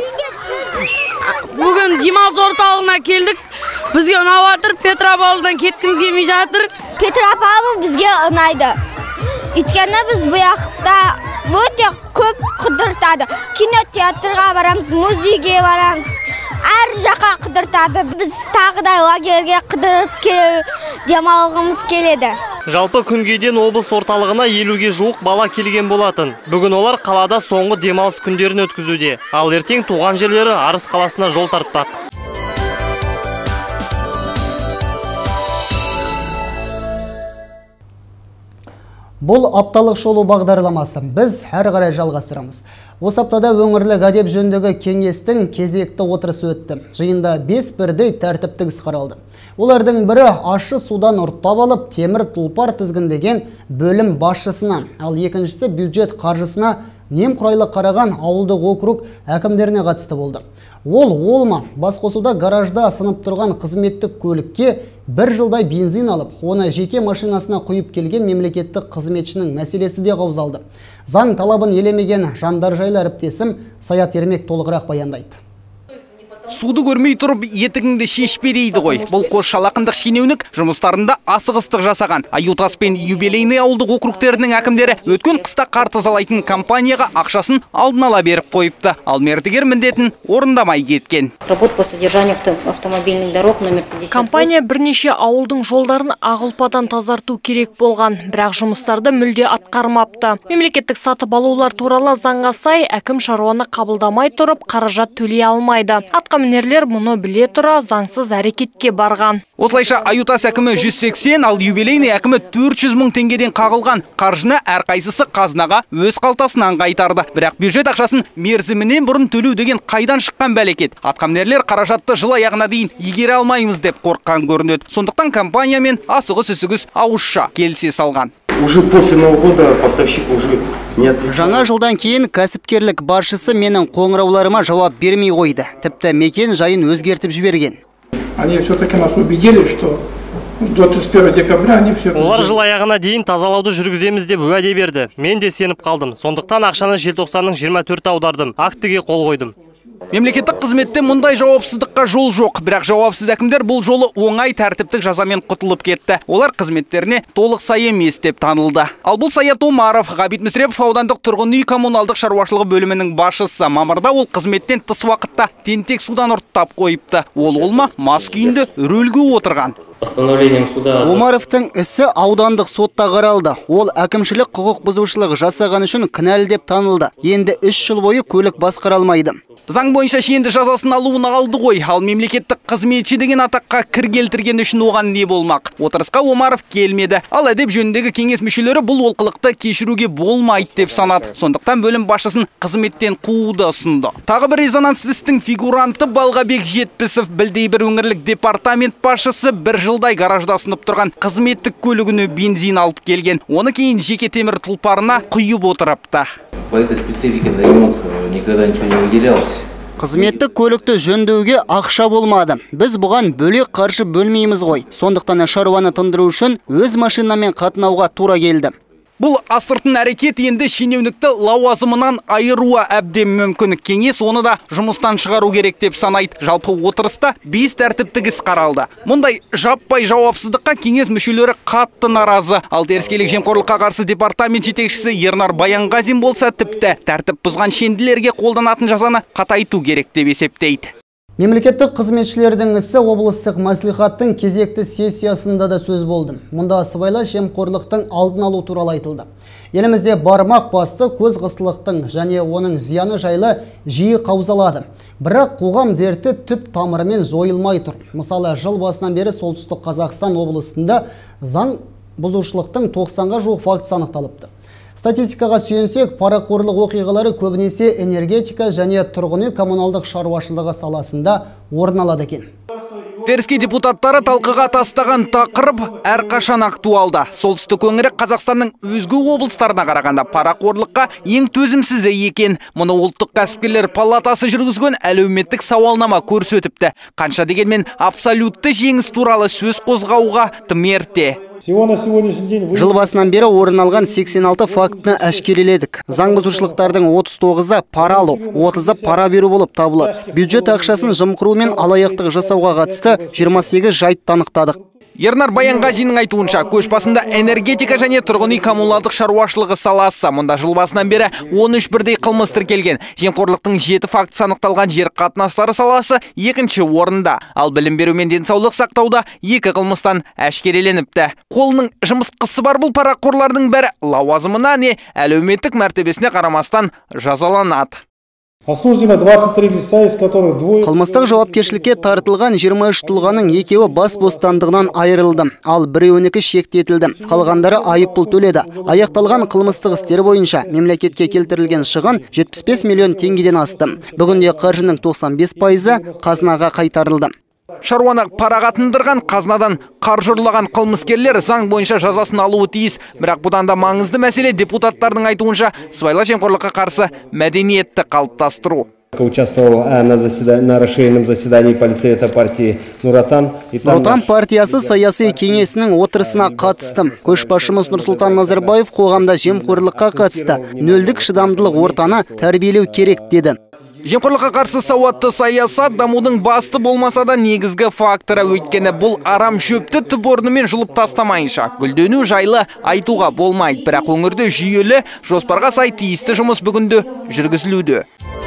Бүгін демалыс орталығына келдік. Бізге ұнап жатыр, Петропавлдан кеткіміз келмей жатыр. Петропавл бізге ұнайды. Өйткені біз бұяқта өте көп қыдыртады. Кинотеатрға барамыз, музейге барамыз. Әр жаққа қыдыртады. Біз тағыдай лагерге қыдырып демалғымыз келеді. Жалпы күнгейден облыс орталығына елуге жуық бала келген болатын. Бүгін олар қалада соңғы демалыс күндерін өткізуде. Ал ертең туған жерлері Арыс қаласына жол тартпақ. Бұл апталық шолу бағдарламасы. Біз әр қарай жалғастырамыз. Осы аптада өңірлік әдеп жөніндегі кеңестің кезекті отырысы өтті. Жиында бес бірдей тәртіптік іс қаралды. Олардың бірі ащы судан ұрттап алып, темір тұлпар тізгіндеген бөлім басшысына, ал екіншісі бюджет қаржысына немқұрайлы қараған ауылдық округ әкімдеріне қатысты болды. Ол олма басқосуда гаражда сынып тұрған қызметтік көлікке бір жылдай бензин алып, оны жеке машинасына құйып келген мемлекеттік қызметшінің мәселесі де қаузалды. Заң талабын елемеген жандар жайлы әріптесім Саят Ермек толығырақ баяндайды. Суды көрмей тұрып, етігіңді шешпе дейді ғой. Бұл қос шалақындық шенеунік жұмыстарында асығыстық жасаған. Аютас пен юбилейный ауылдық округтерінің әкімдері өткен қыста қар тазалайтын компанияға ақшасын алдын ала беріп қойыпты. Ал мердігер міндетін орындамай кеткен. Компания бірнеше ауылдың жолдарын ақ ұлпадан тазарту керек болған, бірақ жұмыстарды мүлде атқармапты. Мемлекеттік сатып алулар туралы заңға сай әкім шаруаны қабылдамай тұрып, қаражат төлей алмайды. атқамінерлер мұны біле тұра заңсыз әрекетке барған. Осылайша Аютас әкімі жүз сексен, ал юбилейный әкімі төрт жүз мың теңгеден қағылған қаржыны әрқайсысы қазынаға өз қалтасынан қайтарды. Бірақ бюджет ақшасын мерзімінен бұрын төлеу деген қайдан шыққан бәлекет. Атқамінерлер қаражатты жыл аяғына дейін игере алмаймыз деп қорыққан көрінеді. Сондықтан компаниямен асығыс-үсігіс ауызша келісе салған. Уже после Нового года поставщик уже не отвечает. Жаңа жылдан кейін кәсіпкерлік басшысы менің қоңырауларыма жауап бермей қойды. Тіпті мекен жайын өзгертіп жіберген. Они все-таки нас убедили, что до тридцать первого декабря они все... Олар жыл аяғына дейін тазалауды жүргіземіз деп уәде берді. Мен де сеніп қалдым. Сондықтан ақшаны желтоқсанның жиырма төртіне аудардым. Актіге қол қойдым. Мемлекеттік қызметте мұндай жауапсыздыққа жол жоқ, бірақ жауапсыз әкімдер бұл жолы оңай тәртіптік жазамен құтылып кетті. Олар қызметтеріне толық сай емес деп танылды. Ал бұл Саят Омаров, Ғабит Мүсірепов аудандық тұрғын үй коммуналдық шаруашылығы бөлімінің басшысы. Мамырда ол қызметтен тыс уақытта тентек судан ұрттап қойыпты. Ол олма мас күйінде рөлге отырған. Омаровтың ісі аудандық сотта қаралды. Ол әкімшілік құқық бұзушылық жасаған үшін кінәлі деп танылды. Енді үш жыл бойы көлік басқара алмайды. Заң бойынша шенді жазасын алуын алды ғой, ал мемлекеттік қызметші деген атаққа кір келтірген үшін оған не болмақ? Отырысқа Омаров келмеді. Ал әдеп жөніндегі кеңес мүшелері бұл олқылықты кешіруге болмайды деп санады. Сондықтан бөлім басшысын қызметтен қууды ұсынды. Тағы бір резонансты істің фигуранты Балғабек Жетпісов, Білдей бір өңірлік департамент басшысы бір жылдай гаражда сынып тұрған қызметтік көлігіне бензин алып келген. Оны кейін жеке темір тұлпарына құйып отырыпты. По этой специфике на ремонт никогда ничего не выделялось. Қызметтік көлікті жөндеуге ақша болмады. Біз бұған бөлек қаржы бөлмейміз ғой. Сондықтан шаруаны тындыру үшін өз машинамен қатынауға тура келді. Бұл астыртын әрекет енді шенеунікті лауазымынан айыруы әбден мүмкін. Кеңес оны да жұмыстан шығару керек деп санайды. Жалпы отырыста бес тәртіптік іс қаралды. Мұндай жаппай жауапсыздыққа кеңес мүшелері қатты наразы. Ал теріскейлік жемқорлыққа қарсы департамент жетекшісі Ернар Баянғазин болса тіпті тәртіп бұзған шенділерге қолданатын жазаны қатайту керек деп есептейді. Мемлекеттік қызметшілердің ісі облыстық мәслихаттың кезекті сессиясында да сөз болды. Мұнда сыбайлас жемқорлықтың алдын алу туралы айтылды. Елімізде бармақ басты көз қыстылықтың және оның зияны жайлы жиі қаузалады. Бірақ қоғам дерті түп тамырымен жойылмай тұр. Мысалы, жыл басынан бері Солтүстік Қазақстан облысында заң бұзушылықтың тоқсанға жуық фактісі анықталыпты. Статистикаға сүйенсек, парақорлық оқиғалары көбінесе энергетика және тұрғын үй коммуналдық шаруашылығы саласында орын алады екен. Теріскей депутаттары талқыға тастаған тақырып әрқашан актуалда. Солтүстік өңірі Қазақстанның өзге облыстарына қарағанда парақорлыққа ең төзімсізі екен. Мұны ұлттық кәсіпкерлер палатасы жүргізген әлеуметтік сауалнама көрсетіпті. Қанша дегенмен абсолютті жеңіс туралы сөз қозғауға тым ерте. Жыл басынан бері орын алған сексен алты фактіні әшкереледік. Заң бұзушылықтардың отыз тоғызы пара алу, отызы пара беру болып табылады. Бюджет ақшасын жымқыру мен алаяқтық жасауға қатысты жиырма сегіз жайт анықтадық. Ернар Баянғазиннің айтуынша, көш басында энергетика және тұрғын үй коммуналдық шаруашылығы саласы. Мұнда жыл басынан бері он үш бірдей қылмыс тіркелген. Жемқорлықтың жеті фактісі анықталған жер қатынастары саласы екінші орында. Ал білім беру мен денсаулық сақтауда екі қылмыстан әшкереленіпті. Қолының жұмыс қысы бар бұл парақорлардың бәрі лауазымына не әлеуметтік мәртебесіне қарамастан жазаланады. Қылмыстық жауапкершілікке тартылған жиырма үш тұлғаның екеуі бас бостандығынан айырылды, ал біреуінікі шектетілді. Қалғандары айыппұл төледі. Аяқталған қылмыстық істер бойынша мемлекетке келтірілген шығын жетпіс бес миллион теңгеден асты. Бүгінде қаржының тоқсан бес пайызы қазынаға қайтарылды. Шаруаны параға тындырған, қазынадан қаржы ұрлаған қылмыскерлер заң бойынша жазасын алуы тиіс. Бірақ бұдан да маңызды мәселе депутаттардың айтуынша сыбайлас жемқорлыққа қарсы мәдениетті қалыптастыру. Участвовал на, заседании, на расширенном заседании полицейта партии Нуротан. Нуротан партиясы саяси кеңесінің отырысына қатысты. Көшбасшымыз Нұрсұлтан Назарбаев қоғамда жемқорлыққа қатысты нөлдік шыдамдылық ортаны тәрбиелеу керек деді. Жемқорлыққа қарсы сауатты саясат дамудың басты болмаса да негізгі факторы, өйткені бұл арам шөпті түп орнымен жұлып тастамайынша гүлдену жайлы айтуға болмайды. Бірақ өңірде жүйелі жоспарға сай тиісті жұмыс бүгінде жүргізілуде.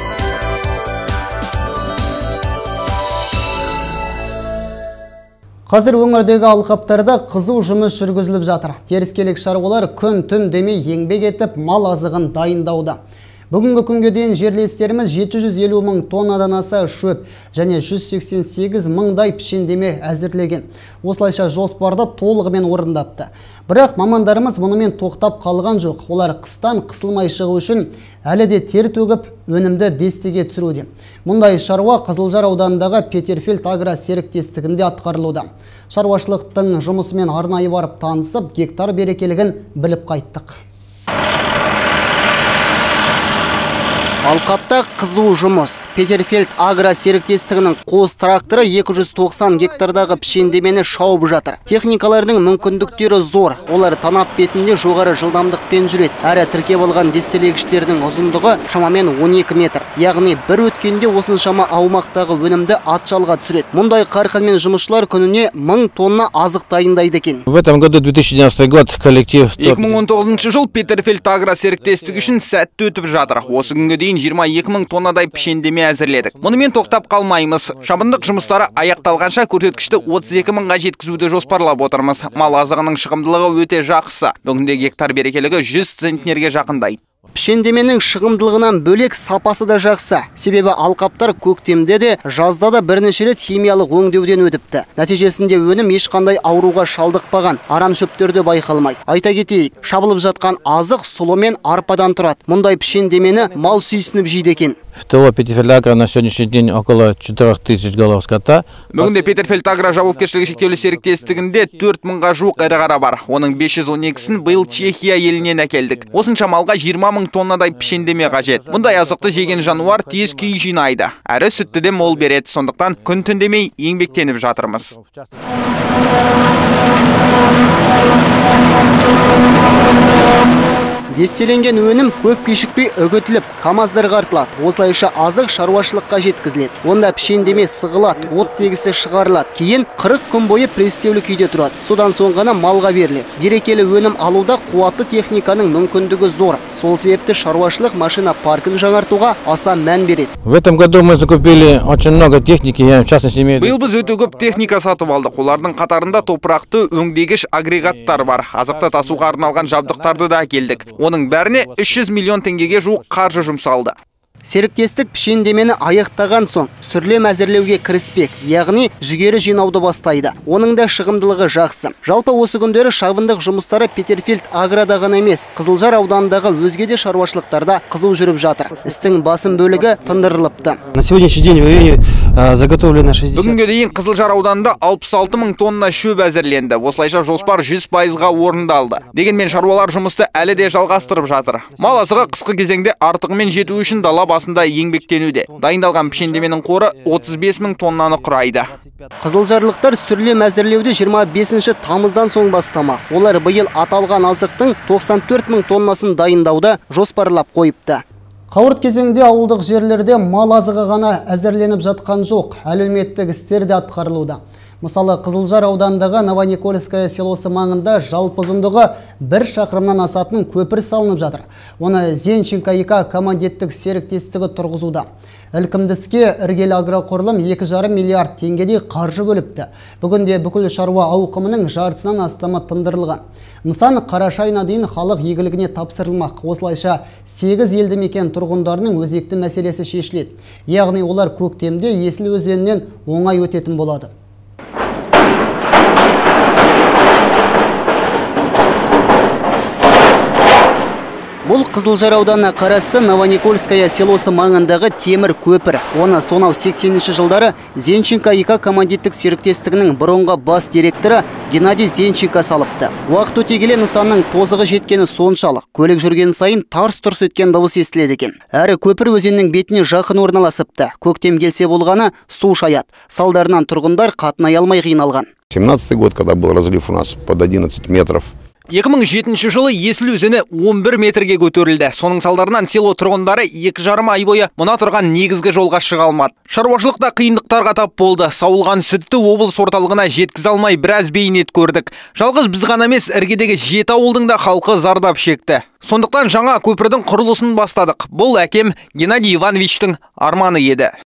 Қазір өңірдегі алқаптарда қызу жұмыс жүргізіліп жатыр. Теріскейлік шаруалар күн түн демей еңбек етіп мал азығын дайындауда. Бүгінгі күнге дейін жерлестеріміз жеті жүз елу мың тоннадан аса шөп және жүз сексен сегіз мыңдай пішендеме әзірлеген. Осылайша жоспарды толығымен орындапты. Бірақ мамандарымыз мұнымен тоқтап қалған жоқ. Олар қыстан қысылмай шығу үшін әлі де тер төгіп, өнімді дестеге түсіруде. Мұндай шаруа Қызылжар ауданындағы Петерфельд агро серіктестігінде атқарылуда. Шаруашылықтың жұмысымен арнайы барып танысып, гектар берекелігін біліп қайттық. Алқапта қызу жұмыс. Петерфельд агро серіктестігінің қос тракторы екі жүз тоқсан гектардағы пішендемені шауып жатыр. Техникалардың мүмкіндіктері зор. Олар танап бетінде жоғары жылдамдықпен жүреді. Әрі тіркеп алған дестелегіштердің ұзындығы шамамен он екі метр. Яғни бір өткенде осыншама аумақтағы өнімді атжалға түсіреді. Мұндай қарқынмен жұмысшылар күніне мың тонна азық дайындайды екен. В этом году две тысячи девятнадцатый год коллектив екі мың он тоғызыншы жыл Петерфельд агро серіктестігі үшін сәтті өтіп жатыр. Осы күнге дейін жиырма екі мың тоннадай пішендеме әзірледік. Мұнымен тоқтап қалмаймыз. Шабындық жұмыстары аяқталғанша көрсеткішті отыз екі мыңға жеткізуді жоспарлап отырмыз. Мал азығының шығымдылығы өте жақсы. Бүгінде гектар берекелігі жүз центнерге жақындайды. Пішендеменің шығымдылығынан бөлек сапасы да жақсы. Себебі алқаптар көктемде де, жазда да бірнеше рет химиялық өңдеуден өтіпті. Нәтижесінде өнім ешқандай ауруға шалдықпаған, арам шөптерді байқалмайды. Айта кетейік, шабылып жатқан азық сұлы мен арпадан тұрады. Мұндай пішендемені мал сүйсініп жейді екен. В ТО Петерфельд агро на сегодняшний день около четырёх тысяч голов скота. Бүгінде Петерфельд агро жауапкершілігі шектеулі серіктестігінде төрт мыңға жуық ірі қара бар. Оның бес жүз он екісін биыл Чехия елінен әкелдік. Осынша малға жиырма мың тоннадай пішендеме қажет. Мұндай азықты жеген жануар тез күй жинайды. Әрі сүтті де мол береді. Сондықтан күн түндемей еңбектеніп жатырмыз. Дестеленген өнім көп кешікпей үгітіліп, камаздарға артылады. Осылайша азық шаруашылыққа жеткізіледі. Онда пішендеме сығылады, оттегісі шығарылады. Кейін қырық күн бойы престеулі күйде тұрады. Содан соң ғана малға беріледі. Берекелі өнім алуда қуатты техниканың мүмкіндігі зор. Сол себепті шаруашылық машина паркін жаңартуға аса мән береді. В этом году мы закупили очень много техники, я в частности имею. Биыл біз өте көп техника сатып алдық. Олардың қатарында топырақты өңдегіш агрегаттар бар. Азықты тасуға арналған жабдықтарды да әкелдік. Оның бәріне үш жүз миллион теңгеге жуық қаржы жұмсалды. Серіктестік пішендемені аяқтаған соң сүрлем әзірлеуге кіріспек, яғни жүгері жинауды бастайды. Оның да шығымдылығы жақсы. Жалпы осы күндері шабындық жұмыстары Петерфельд агрода ғана емес, Қызылжар ауданындағы өзге де шаруашылықтарда қызу жүріп жатыр. Істің басым бөлігі тындырылыпты. На сегодняшний день в районе заготовлено шестьдесят. Бүгінге дейін Қызылжар ауданында алпыс алты мың тонна шөп әзірленді. Осылайша жоспар жүз пайызға орындалды. Дегенмен шаруалар жұмысты әлі де жалғастырып жатыр. Мал азығы қысқы кезеңде артығымен жету үшін дала басында еңбектенуде. Дайындалған пішендеменің қоры отыз бес мың тоннаны құрайды. Қызылжарлықтар сүрлем әзірлеуді жиырма бесінші тамыздан соң бастамақ. Олар биыл аталған азықтың тоқсан төрт мың тоннасын дайындауды жоспарлап қойыпты. Қауырт кезеңде ауылдық жерлерде мал азығы ғана әзірленіп жатқан жоқ, әлеуметтік істер де атқарылуда. Мысалы, Қызылжар ауданындағы Новоникольское селосы маңында жалпы ұзындығы бір шақырымнан асатын көпір салынып жатыр. Оны Зенченко екі командеттік серіктестігі тұрғызуда. Ілкімдіске іргелі агроқұрылым екі жарым миллиард теңгедей қаржы бөліпті. Бүгінде бүкіл шаруа ауқымының жартысынан астамы тындырылған. Нысан қараша айына дейін халық игілігіне тапсырылмақ. Осылайша сегіз елді мекен тұрғындарының өзекті мәселесі шешіледі. Яғни олар көктемде Есіл өзенінен оңай өтетін болады. Бұл Қызылжар ауданына қарасты Новоникольское селосы маңындағы темір көпір. Оны сонау сексенінші жылдары Зенченко екі командиттік серіктестігінің бұрынғы бас директоры Геннадий Зенченко салыпты. Уақыт өте келе нысанның тозығы жеткені соншалық. Көлік жүрген сайын тарс-тұрс еткен дауыс естіледі екен. Әрі көпір өзеннің бетіне жақын орналасыпты. Көктем келсе болғаны су шаят. Салдарынан тұрғындар қатынай алмай қиналған. семнадцатый год, когда был разлив у нас под одиннадцать метров. екі мың жетінші жылы Есіл өзені он бір метрге көтерілді. Соның салдарынан село тұрғындары екі жарым ай бойы мына тұрған негізгі жолға шыға алмады. Шаруашылықта қиындықтарға тап болды. Сауылған сүтті облыс орталығына жеткізе алмай біраз бейнет көрдік. Жалғыз біз ғана емес, іргедегі жеті ауылдың да халқы зардап шекті. Сондықтан жаңа көпірдің құрылысын бастадық. Бұл әкем Геннадий Ивановичтің арманы еді.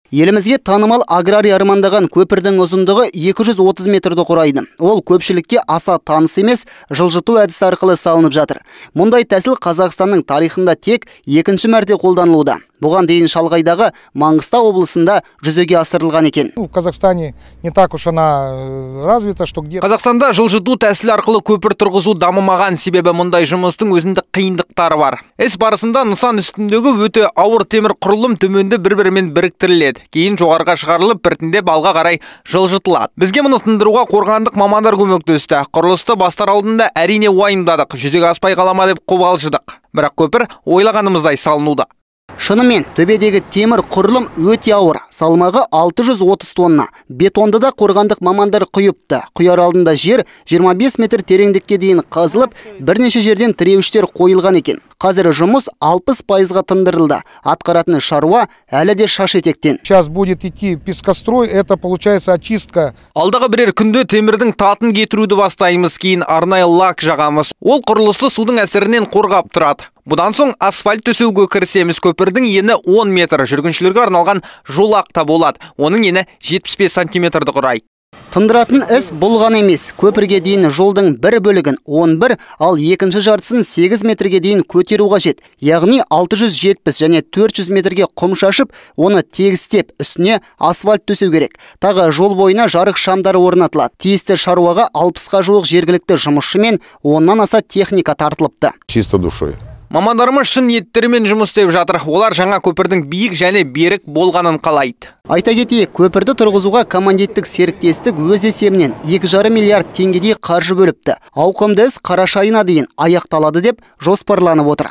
Елімізге танымал аграрий армандаған көпірдің ұзындығы екі жүз отыз метрді құрайды. Ол көпшілікке аса таныс емес, жылжыту әдісі арқылы салынып жатыр. Мұндай тәсіл Қазақстанның тарихында тек екінші мәрте қолданылуда. Бұған дейін шалғайдағы Маңғыстау облысында жүзеге асырылған екен. В Казахстане не так уж она развита, что где. Қазақстанда жылжыту тәсілі арқылы көпір тұрғызу дамымаған, себебі мұндай жұмыстың өзіндік қиындықтары бар. Іс барысында нысан үстіндегі өте ауыр темір құрылым төменді бір-бірімен біріктіріледі. Кейін жоғарға шығарылып, біртіндеп алға қарай жылжытылады. Бізге мұны тындыруға қорғандық мамандар көмектесті. Құрылысты бастар алдында әрине уайымдадық, жүзеге аспай қалама деп қобалжыдық. Бірақ көпір ойлағанымыздай салынуда. Шынымен, төбедегі темір құрылым өте ауыр, салмағы алты жүз отыз тонна. Бетонды да қорғандық мамандар құйыпты. Құяр алдында жер жиырма бес метр тереңдікке дейін қазылып, бірнеше жерден тіреуіштер қойылған екен. Қазір жұмыс алпыс пайызға тындырылды. Атқаратын шаруа әлі де шаш етектен. Сейчас будет идти пескострой, это получается очистка. Алдағы бірер күнде темірдің татын кетіруді бастаймыз, кейін арнайы лак жағамыз. Ол құрылысты судың әсерінен қорғап тұрады. Бұдан соң асфальт төсеуге кірісеміз. Көпірдің ені он метр, жүргіншілерге арналған жолақ та болады. Оның ені жетпіс бес сантиметрді құрайды. Тындыратын іс болған емес. Көпірге дейін жолдың бір бөлігін он бір, ал екінші жартысын сегіз метрге дейін көтеру қажет. Яғни алты жүз жетпіс және төрт жүз метрге құм шашып, оны тегістеп, үстіне асфальт төсеу керек. Тағы жол бойына жарық шамдары орнатылады. Тиісті шаруаға алпысқа жуық жергілікті жұмысшы мен оннан аса техника тартылыпты. Чисто душой. Мамандарымыз шын ниеттерімен жұмыс істеп жатыр. Олар жаңа көпірдің биік және берік болғанын қалайды. Айта кетейік, көпірді тұрғызуға командиттік серіктестік өз есебінен екі жарым миллиард теңгедей қаржы бөліпті. Ауқымды іс қараша айына дейін аяқталады деп жоспарланып отыр.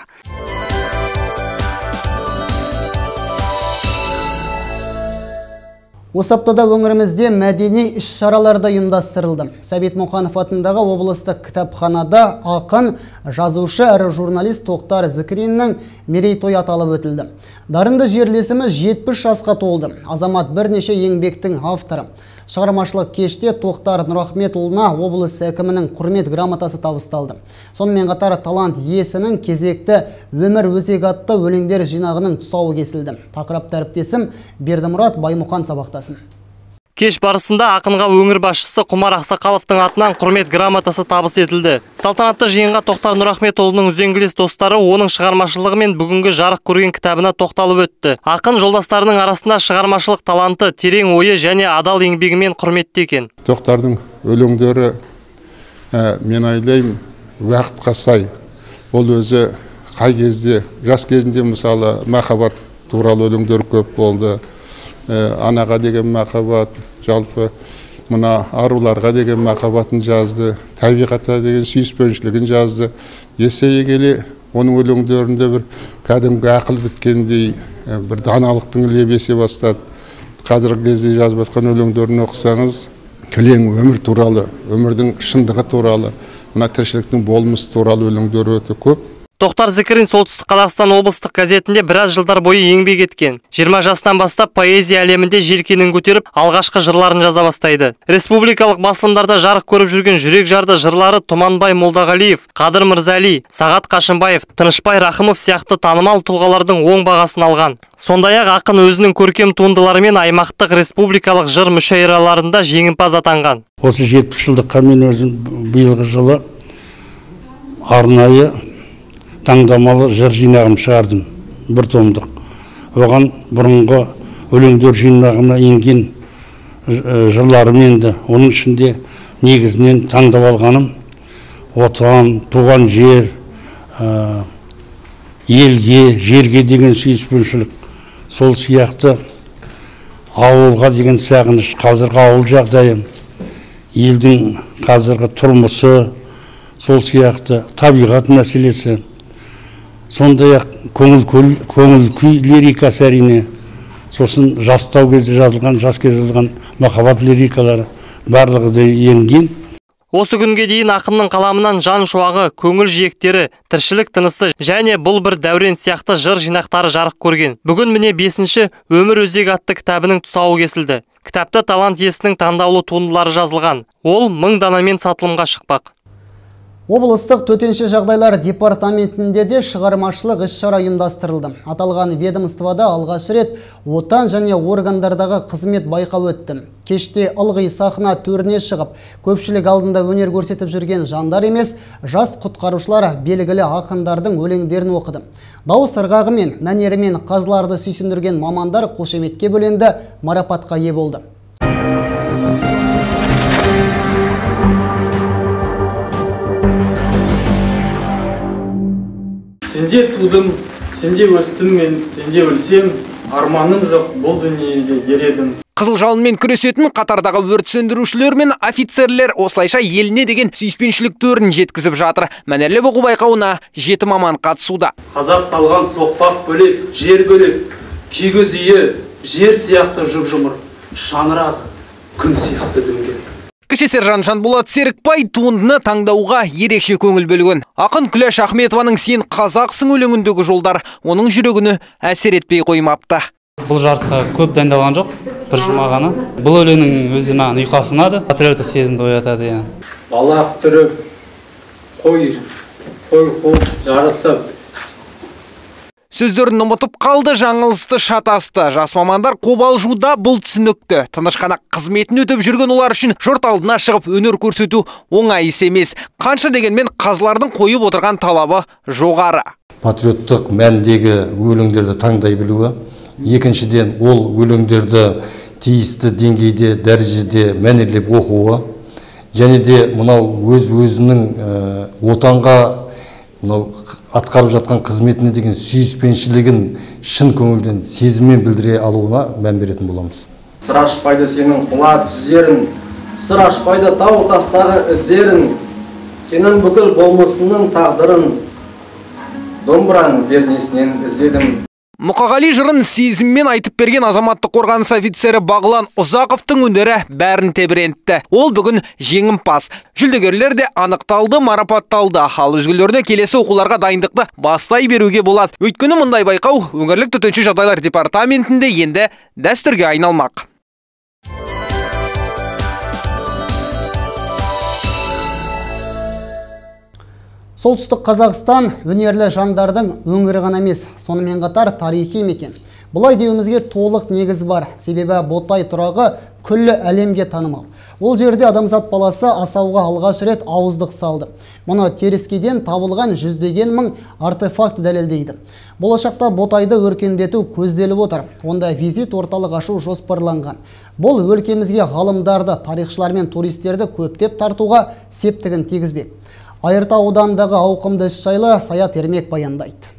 Осы аптада өңірімізде мәдени іс-шараларда ұйымдастырылды. Сәбит Мұқанов атындағы облыстық кітапханада ақын, жазушы әрі журналист Тоқтар Зікіриннің мерейтойы аталып өтілді. Дарынды жерлесіміз жетпіс жасқа толды. Азамат бірнеше еңбектің авторы. Шығармашылық кеште Тоқтар Нұрахметұлына облыс әкімінің құрмет грамотасы табысталды. Сонымен қатар талант иесінің кезекті өмір өзегі атты өлеңдер жинағының тұсауы кесілді. Тақырыпты әріптесім Бердімұрат Баймұқан сабақтасын. Кеш барысында ақынға өңір басшысы Құмар Ақсақаловтың атынан құрмет грамотасы табыс етілді. Салтанатты жиынға Тоқтар Нұрахметұлының үзеңгілес достары оның шығармашылығы мен бүгінгі жарық көрген кітабына тоқталып өтті. Ақын жолдастарының арасында шығармашылық таланты, терең ойы және адал еңбегімен құрметті екен. Тоқтардың өлеңдері мен ойлаймын уақытқа сай. Ол өзі қай кезде, жас кезінде мысалы махаббат туралы өлеңдер көп болды. Анаға деген махаббат, жалпы мына аруларға деген махаббатын жазды, табиғатқа деген сүйіспеншілігін жазды. Есейе келе оның өлеңдерінде бір кәдімгі ақыл біткендей бір даналықтың лебесе бастады. Қазіргі кезде жазып жатқан өлеңдерін оқысаңыз, кілең өмір туралы, өмірдің шындығы туралы, мына тіршіліктің болмысы туралы өлеңдер өте көп. Тоқтар Зікірин Солтүстік Қазақстан облыстық газетінде біраз жылдар бойы еңбек еткен. жиырма жастан бастап поэзия әлемінде желкенін көтеріп, алғашқы жырларын жаза бастайды. Республикалық басылымдарда жарық көріп жүрген жүрек жарды жырлары Тұманбай Молдағалиев, Қадыр Мырзали, Сағат Қашынбаев, Тынышбай Рахымов сияқты танымал тұлғалардың оң бағасын алған. Сондай-ақ ақын өзінің көркем туындыларымен аймақтық республикалық жыр мүшәйраларында жеңімпаз атанған. Осы жетпіс жылдыққа мен өзім биылғы жылы арнайы таңдамалы жыр жинағым шығардым, бір томдық. Оған бұрынғы өлеңдер жинағына енген жырларым енді. Оның ішінде негізінен таңдап алғаным отан, туған жер, елге, жерге деген сүйіспеншілік. Сол сияқты ауылға деген сағыныш, қазіргі ауыл жағдайы, елдің қазіргі тұрмысы, сол сияқты табиғат мәселесі. Сондай-ақ көңіл күй лирикасы әрине, сосын жастау кезде жазылған, жас кезде жазылған махаббат лирикалары барлығы да енген. Осы күнге дейін ақынның қаламынан жан шуағы, көңіл жиектері, тіршілік тынысы және бұл бір дәурен сияқты жыр жинақтары жарық көрген. Бүгін міне бесінші өмір өзегі атты кітабының тұсауы кесілді. Кітапта талант иесінің таңдаулы туындылары жазылған. Ол мың данамен сатылымға шықпақ. Облыстық төтенше жағдайлар департаментінде де шығармашылық іс-шара ұйымдастырылды. Аталған ведомствода алғаш рет отан және органдардағы қызмет байқауы өтті. Кеште ылғи сахна төріне шығып, көпшілік алдында өнер көрсетіп жүрген жандар емес, жас құтқарушылар белгілі ақындардың өлеңдерін оқыды. Дауыс ырғағымен, мәнерімен қазыларды сүйсіндірген мамандар қошеметке бөленді, марапатқа ие болды. Сенде тудым, сенде өстім мен, сенде өлсем, арманым жоқ бұл дүниеде ередім. Қызыл жалынмен күресетін қатардағы өрт сөндірушілер мен офицерлер осылайша еліне деген сүйіспеншілік төрін жеткізіп жатыр. Мәнерлеп оқу байқауына жеті маман қатысуда. Қазақ салған соқпақ бөлек, жер бөлек, кигіз үйі, жер сияқты жұп-жұмыр, шаңырақ, күн сияқты дүнген. Кіші сержант Жанболат Серікбай туындыны таңдауға ерекше көңіл бөлген. Ақын Күләш Ахметованың «Сен қазақсың» өлеңіндегі жолдар оның жүрегіне әсер етпей қоймапты. Бұл жарысқа көп дайындалған жоқ, бір жұма ғана. Бұл өлеңнің өзі маған ұйқы ұнады, патриоттық сезімді оятады. Балақ түріп, қой, қой қуып жарысып. Сөздерін ұмытып қалды, жаңылысты шатасты. Жас мамандар қобалжуда бұл түсінікті. Тыныш-қана қызметін өтіп жүрген олар үшін жұрт алдына шығып өнер көрсету оңай іс емес. Қанша дегенмен қазылардың қойып отырған талабы жоғары. Патриоттық мәндегі өлеңдерді таңдай білуі, екіншіден ол өлеңдерді тиісті деңгейде, дәрежеде мәнерлеп оқуы, және де мынау өз-өзінің отанға атқарып жатқан қызметіне деген сүйіспеншілігін шын көңілден сезіммен білдіре алуына мән беретін боламыз. Сыр ашпайды сенің құла түздерін, сыр ашпайды тау тастағы іздерін, сенің бүкіл болмысының тағдырын, домбыраның пернесінен іздедім. Мұқағали жырын сезіммен айтып берген азаматтық қорғаныс офицері Бағлан Ұзақовтың өнері бәрін тебірентті. Ол бүгін жеңімпаз. Жүлдегерлер де анықталды, марапатталды. Ал өзгелеріне келесі оқуларға дайындықты бастай беруге болады. Өйткені мұндай байқау өңірлік төтенше жағдайлар департаментінде енді дәстүрге айналмақ. Солтүстік Қазақстан өнерлі жандардың өңірі ғана емес, сонымен қатар тарихи мекен. Бұлай деуімізге толық негіз бар, себебі Ботай тұрағы күллі әлемге танымал. Ол жерде адамзат баласы асауға алғаш рет ауыздық салды. Мұны теріскейден табылған жүздеген мың артефакт дәлелдейді. Болашақта Ботайды өркендету көзделіп отыр. Онда визит орталық ашу жоспарланған. Бұл өлкемізге ғалымдарды, тарихшылар мен туристерді көптеп тартуға септігін тигізбек. Айыртау ауданындағы ауқымды іс жайлы Саят Ермек баяндайды.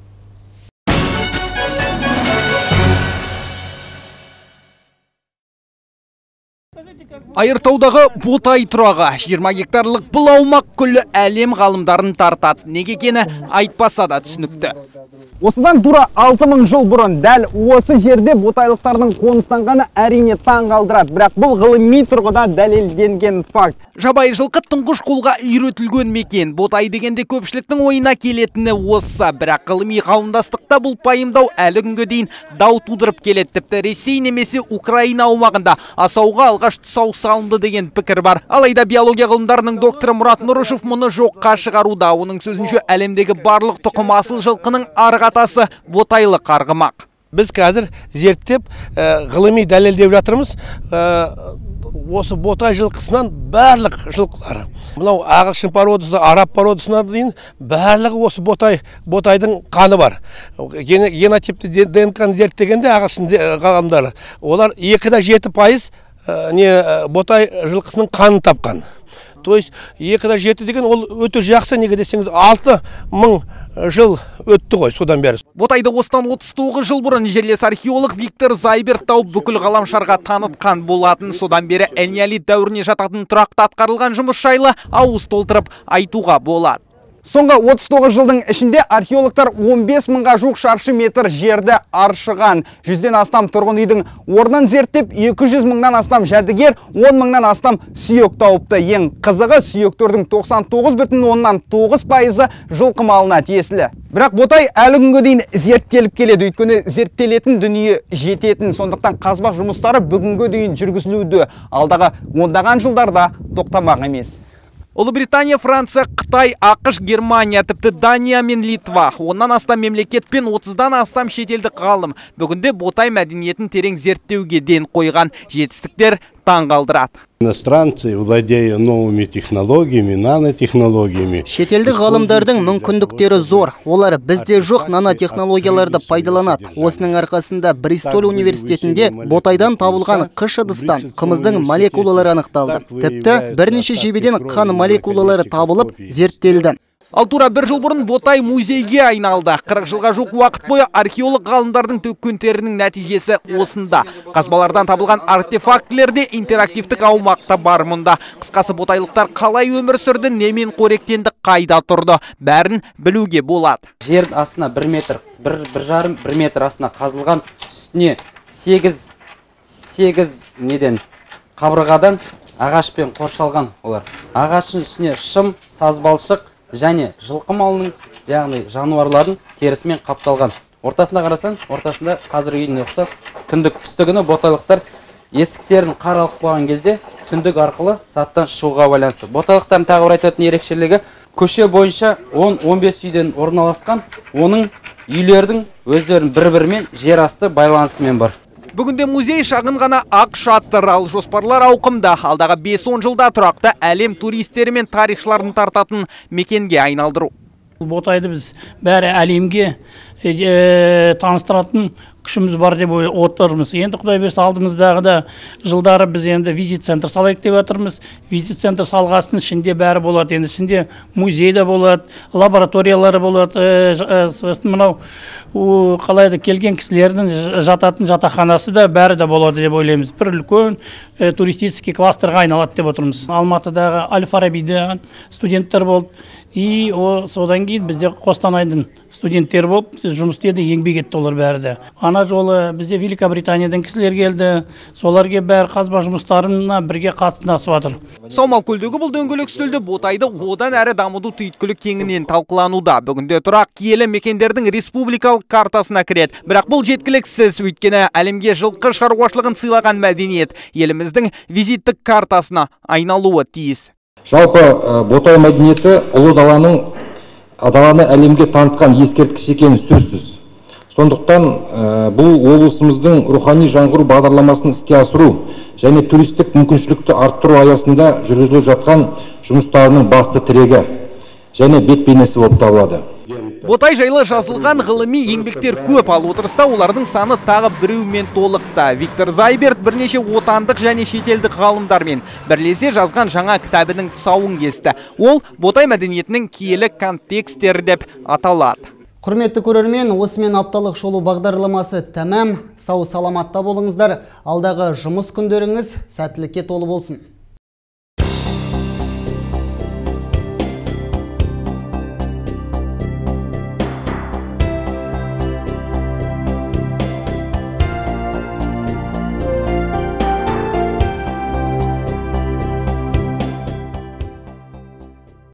Айыртаудағы Ботай тұрағы жиырма гектарлық бұл аумақ күллі әлем ғалымдарын тартады. Неге екені айтпаса да түсінікті. Осыдан тура алты мың жыл бұрын дәл осы жерде ботайлықтардың қоныстанғаны әрине таң қалдырады, бірақ бұл ғылыми тұрғыда дәлелденген факт. Жабайы жылқы тұңғыш қолға үйретілген мекен. Ботай дегенде көпшіліктің ойына келетіні осы, бірақ ғылыми қауымдастықта бұл пайымдау әлі күнге дейін дау тудырып келеді. Тіпті Ресей немесе Украина аумағында асауға алғаш тұсау салынды деген пікір бар. Алайда биология ғылымдарының докторы Мұрат Нұрышев мұны жоққа шығаруда. Оның сөзінше әлемдегі барлық тұқым асыл жылқының арғатасы ботайлы қарғымақ. Біз қазір зерттеп ғылыми дәлелдеп жатырмыз. Осы Ботай жылқысынан барлық жылқылары. Мынау ағылшын породасы, араб породасына дейін барлығы осы Ботай, Ботайдың қаны бар. Генотипті ДНК-ны зерттегенде ағылшын ғалымдары, олар екі де жеті пайыз Ботай жылқысының қанын тапқан. То есть екі де жеті деген ол өте жақсы, неге десеңіз алты мың жыл өтті ғой содан бері. Ботайды осыдан отыз тоғыз жыл бұрын жерлес археолог Виктор Зайберт тауып бүкіл ғаламшарға танытқан болатын. Содан бері энеолит дәуіріне жататын тұрақты атқарылған жұмыс жайлы ауыз толтырып айтуға болады. Соңғы отыз тоғыз жылдың ішінде археологтар он бес мыңға жуық шаршы метр жерді аршыған. жүзден астам тұрғын үйдің орнын зерттеп, екі жүз мыңнан астам жәдігер, он мыңнан астам сүйек тауыпты. Ең қызығы сүйектердің тоқсан тоғыз бүтін оннан тоғыз пайызы жылқы малына тиесілі. Бірақ Ботай әлі күнге дейін зерттеліп келеді, өйткені зерттелетін дүние жететін. Сондықтан қазбақ жұмыстары бүгінге дейін жүргізілуде. Алдағы ондаған жылдарда тоқтамақ емес. Ұлыбритания, Франция, Қытай, ақш, Германия, тіпті Дания мен Литва, оннан астам мемлекет пен отыздан астам шетелдік ғалым бүгінде Ботай мәдениетін терең зерттеуге ден қойған. Жетістіктер таң қалдырады. Иностранцы, владея новыми технологиями, нанотехнологиями. Шетелдік ғалымдардың мүмкіндіктері зор. Олар бізде жоқ нанотехнологияларды пайдаланады. Осының арқасында Бристол университетінде Ботайдан табылған қыш ыдыстан қымыздың молекулалары анықталды. Тіпті бірнеше жебеден қан молекулалары табылып, зерттелді. Ал тура бір жыл бұрын Ботай музейге айналды. қырық жылға жоқ уақыт бойы археолог ғалымдардың төккен терінің нәтижесі осында. Қазбалардан табылған артефактілерде интерактивтік аумақта бар мұнда. Қысқасы ботайлықтар қалай өмір сүрді, немен қоректенді, қайда тұрды, бәрін білуге болады. Жер астына бір метр, бір, бір жарым, бір метр астына қазылған, үстіне сегіз, сегіз неден қабырғадан ағашпен қоршалған олар. Ағаштың үстіне шым, сазбалшық және жылқы малының, яғни жануарлардың терісімен қапталған. Ортасында қарасаң, ортасында қазір үйіне ұқсас түндік түстігіні ботайлықтар есіктерін қаралық қойған кезде түндік арқылы саттан шығуға байланысты. Ботайлықтардың тағы бір айтатын ерекшелігі көше бойынша он он бес үйден орналасқан, оның үйлердің өздерінің бір-бірімен жер асты байланысымен бар. Бүгінде музей шағын ғана ақ шатыр, ал жоспарлар ауқымда. Алдағы бес он жылда тұрақты әлем туристері мен тарихшыларын тартатын мекенге айналдыру. Ботайды біз бәрі әлемге е, таныстыратын күшіміз бар деп отырмыз. Енді Құдай берсе алдымыздағы да жылдары біз енді визит центр салайық деп отырмыз. Визит центр салғасын ішінде бәрі болады. Енді ішінде музей де болады, лабораториялары болады. Е, е, мынау қалайды келген кісілердің жататын жатақханасы да бәрі де болады деп ойлаймыз. Бір үлкен е, туристический кластерға айналады деп отырмыз. Алматыдағы Әл-Фарабиде студенттер болды. И о, содан кейін бізде Қостанайдың студенттері болып жұмыс істеді, еңбек етті олар бәрі де. Ана жолы бізде Великобританиядан кісілер келді. Соларға бәрі қазба жұмыстарына бірге қатынасып жатыр. Саумалкөлдегі бұл дөңгелек үстелде Ботайды одан әрі дамуды түйткілі кеңінен талқылануда. Бүгінде тұрақ киелі мекендердің республикалық картасына кіреді. Бірақ бұл жеткіліксіз, өйткені әлемге жылқы шаруашылығын сыйлаған мәдениет еліміздің визиттік картасына айналуы тиіс. Жалпы Ботай мәдениеті ұлы даланың даланы әлемге танытқан ескерткіш екені сөзсіз. Сондықтан бұл облысымыздың рухани жаңғыру бағдарламасын іске асыру және туристік мүмкіншілікті арттыру аясында жүргізіліп жатқан жұмыстарының басты тірегі және бет бейнесі болып табылады. Ботай жайлы жазылған ғылыми еңбектер көп, ал отырыста олардың саны тағы біреумен толықты. Виктор Зайберт бірнеше отандық және шетелдік ғалымдармен бірлесе жазған жаңа кітабының тұсауын кесті. Ол Ботай мәдениетінің киелі контекстері деп аталады. Құрметті көрермен, осымен апталық шолу бағдарламасы тәмам. Сау саламатта болыңыздар. Алдағы жұмыс күндеріңіз сәттілікке толы болсын.